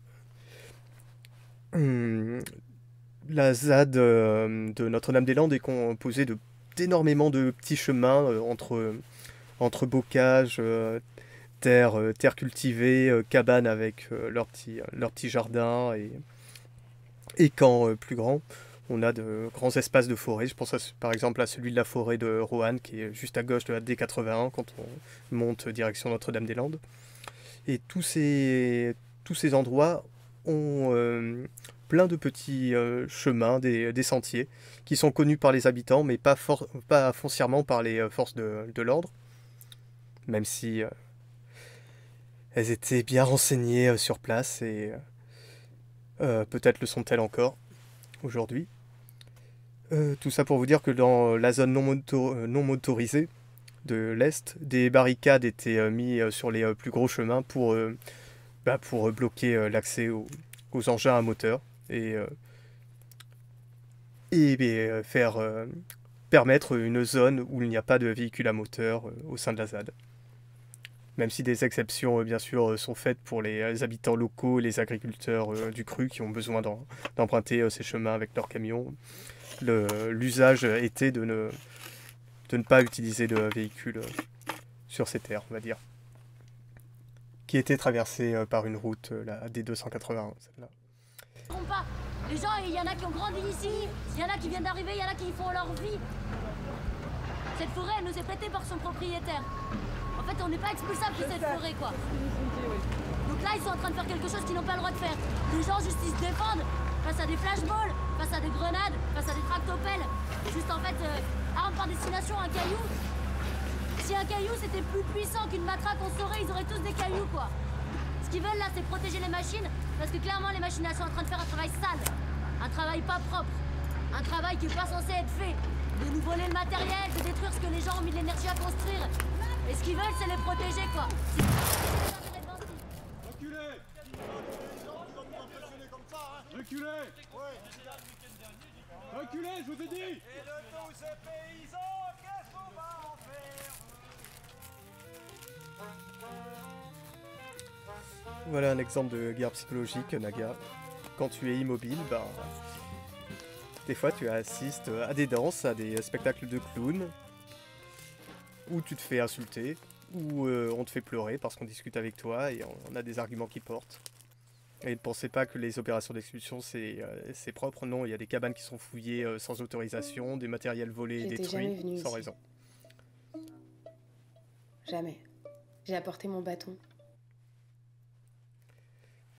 euh, la Z A D euh, de Notre-Dame-des-Landes est composée de, d'énormément de petits chemins euh, entre, entre bocages, euh, terres euh, terre cultivées, euh, cabanes avec euh, leurs petits leur petit jardins et, et camps euh, plus grands. On a de grands espaces de forêt. Je pense à, par exemple à celui de la forêt de Roanne, qui est juste à gauche de la D quatre-vingt-un quand on monte direction Notre-Dame-des-Landes. Et tous ces, tous ces endroits ont euh, plein de petits euh, chemins, des, des sentiers, qui sont connus par les habitants, mais pas, for pas foncièrement par les euh, forces de, de l'ordre, même si euh, elles étaient bien renseignées euh, sur place, et euh, peut-être le sont-elles encore aujourd'hui. Euh, tout ça pour vous dire que dans la zone non, moto non motorisée de l'Est, des barricades étaient euh, mises euh, sur les euh, plus gros chemins pour, euh, bah, pour euh, bloquer euh, l'accès aux, aux engins à moteur et, euh, et euh, faire euh, permettre une zone où il n'y a pas de véhicule à moteur euh, au sein de la Z A D. Même si des exceptions, euh, bien sûr, euh, sont faites pour les, les habitants locaux et les agriculteurs euh, du cru qui ont besoin d'emprunter euh, ces chemins avec leurs camions. L'usage était de ne, de ne pas utiliser de véhicules euh, sur ces terres, on va dire, qui étaient traversées euh, par une route, euh, la D deux cent quatre-vingt-un, celle-là. Pas. Les gens, il y en a qui ont grandi ici, il y en a qui viennent d'arriver, il y en a qui font leur vie. Cette forêt, elle nous est prêtée par son propriétaire. En fait, on n'est pas expulsable de cette forêt, quoi. Donc là, ils sont en train de faire quelque chose qu'ils n'ont pas le droit de faire. Les gens, juste, ils se défendent face à des flashballs, face à des grenades, face à des tractopelles. Juste, en fait, euh, arme par destination, un caillou. Si un caillou, c'était plus puissant qu'une matraque, on saurait, ils auraient tous des cailloux, quoi. Ce qu'ils veulent, là, c'est protéger les machines, parce que clairement, les machines, elles sont en train de faire un travail sale. Un travail pas propre. Un travail qui n'est pas censé être fait. De nous voler le matériel, de détruire ce que les gens ont mis de l'énergie à construire. Et ce qu'ils veulent, c'est les protéger, quoi. Reculez! Reculez! Reculez, je vous ai dit! Et de tous ces paysans, qu'est-ce qu'on va en faire? Voilà un exemple de guerre psychologique, Naga. Quand tu es immobile, bah, des fois tu assistes à des danses, à des spectacles de clowns, où tu te fais insulter, où euh, on te fait pleurer parce qu'on discute avec toi et on a des arguments qui portent. Et ne pensez pas que les opérations d'expulsion c'est euh, propre, non, il y a des cabanes qui sont fouillées euh, sans autorisation, des matériels volés et détruits sans raison. Jamais. J'ai apporté mon bâton.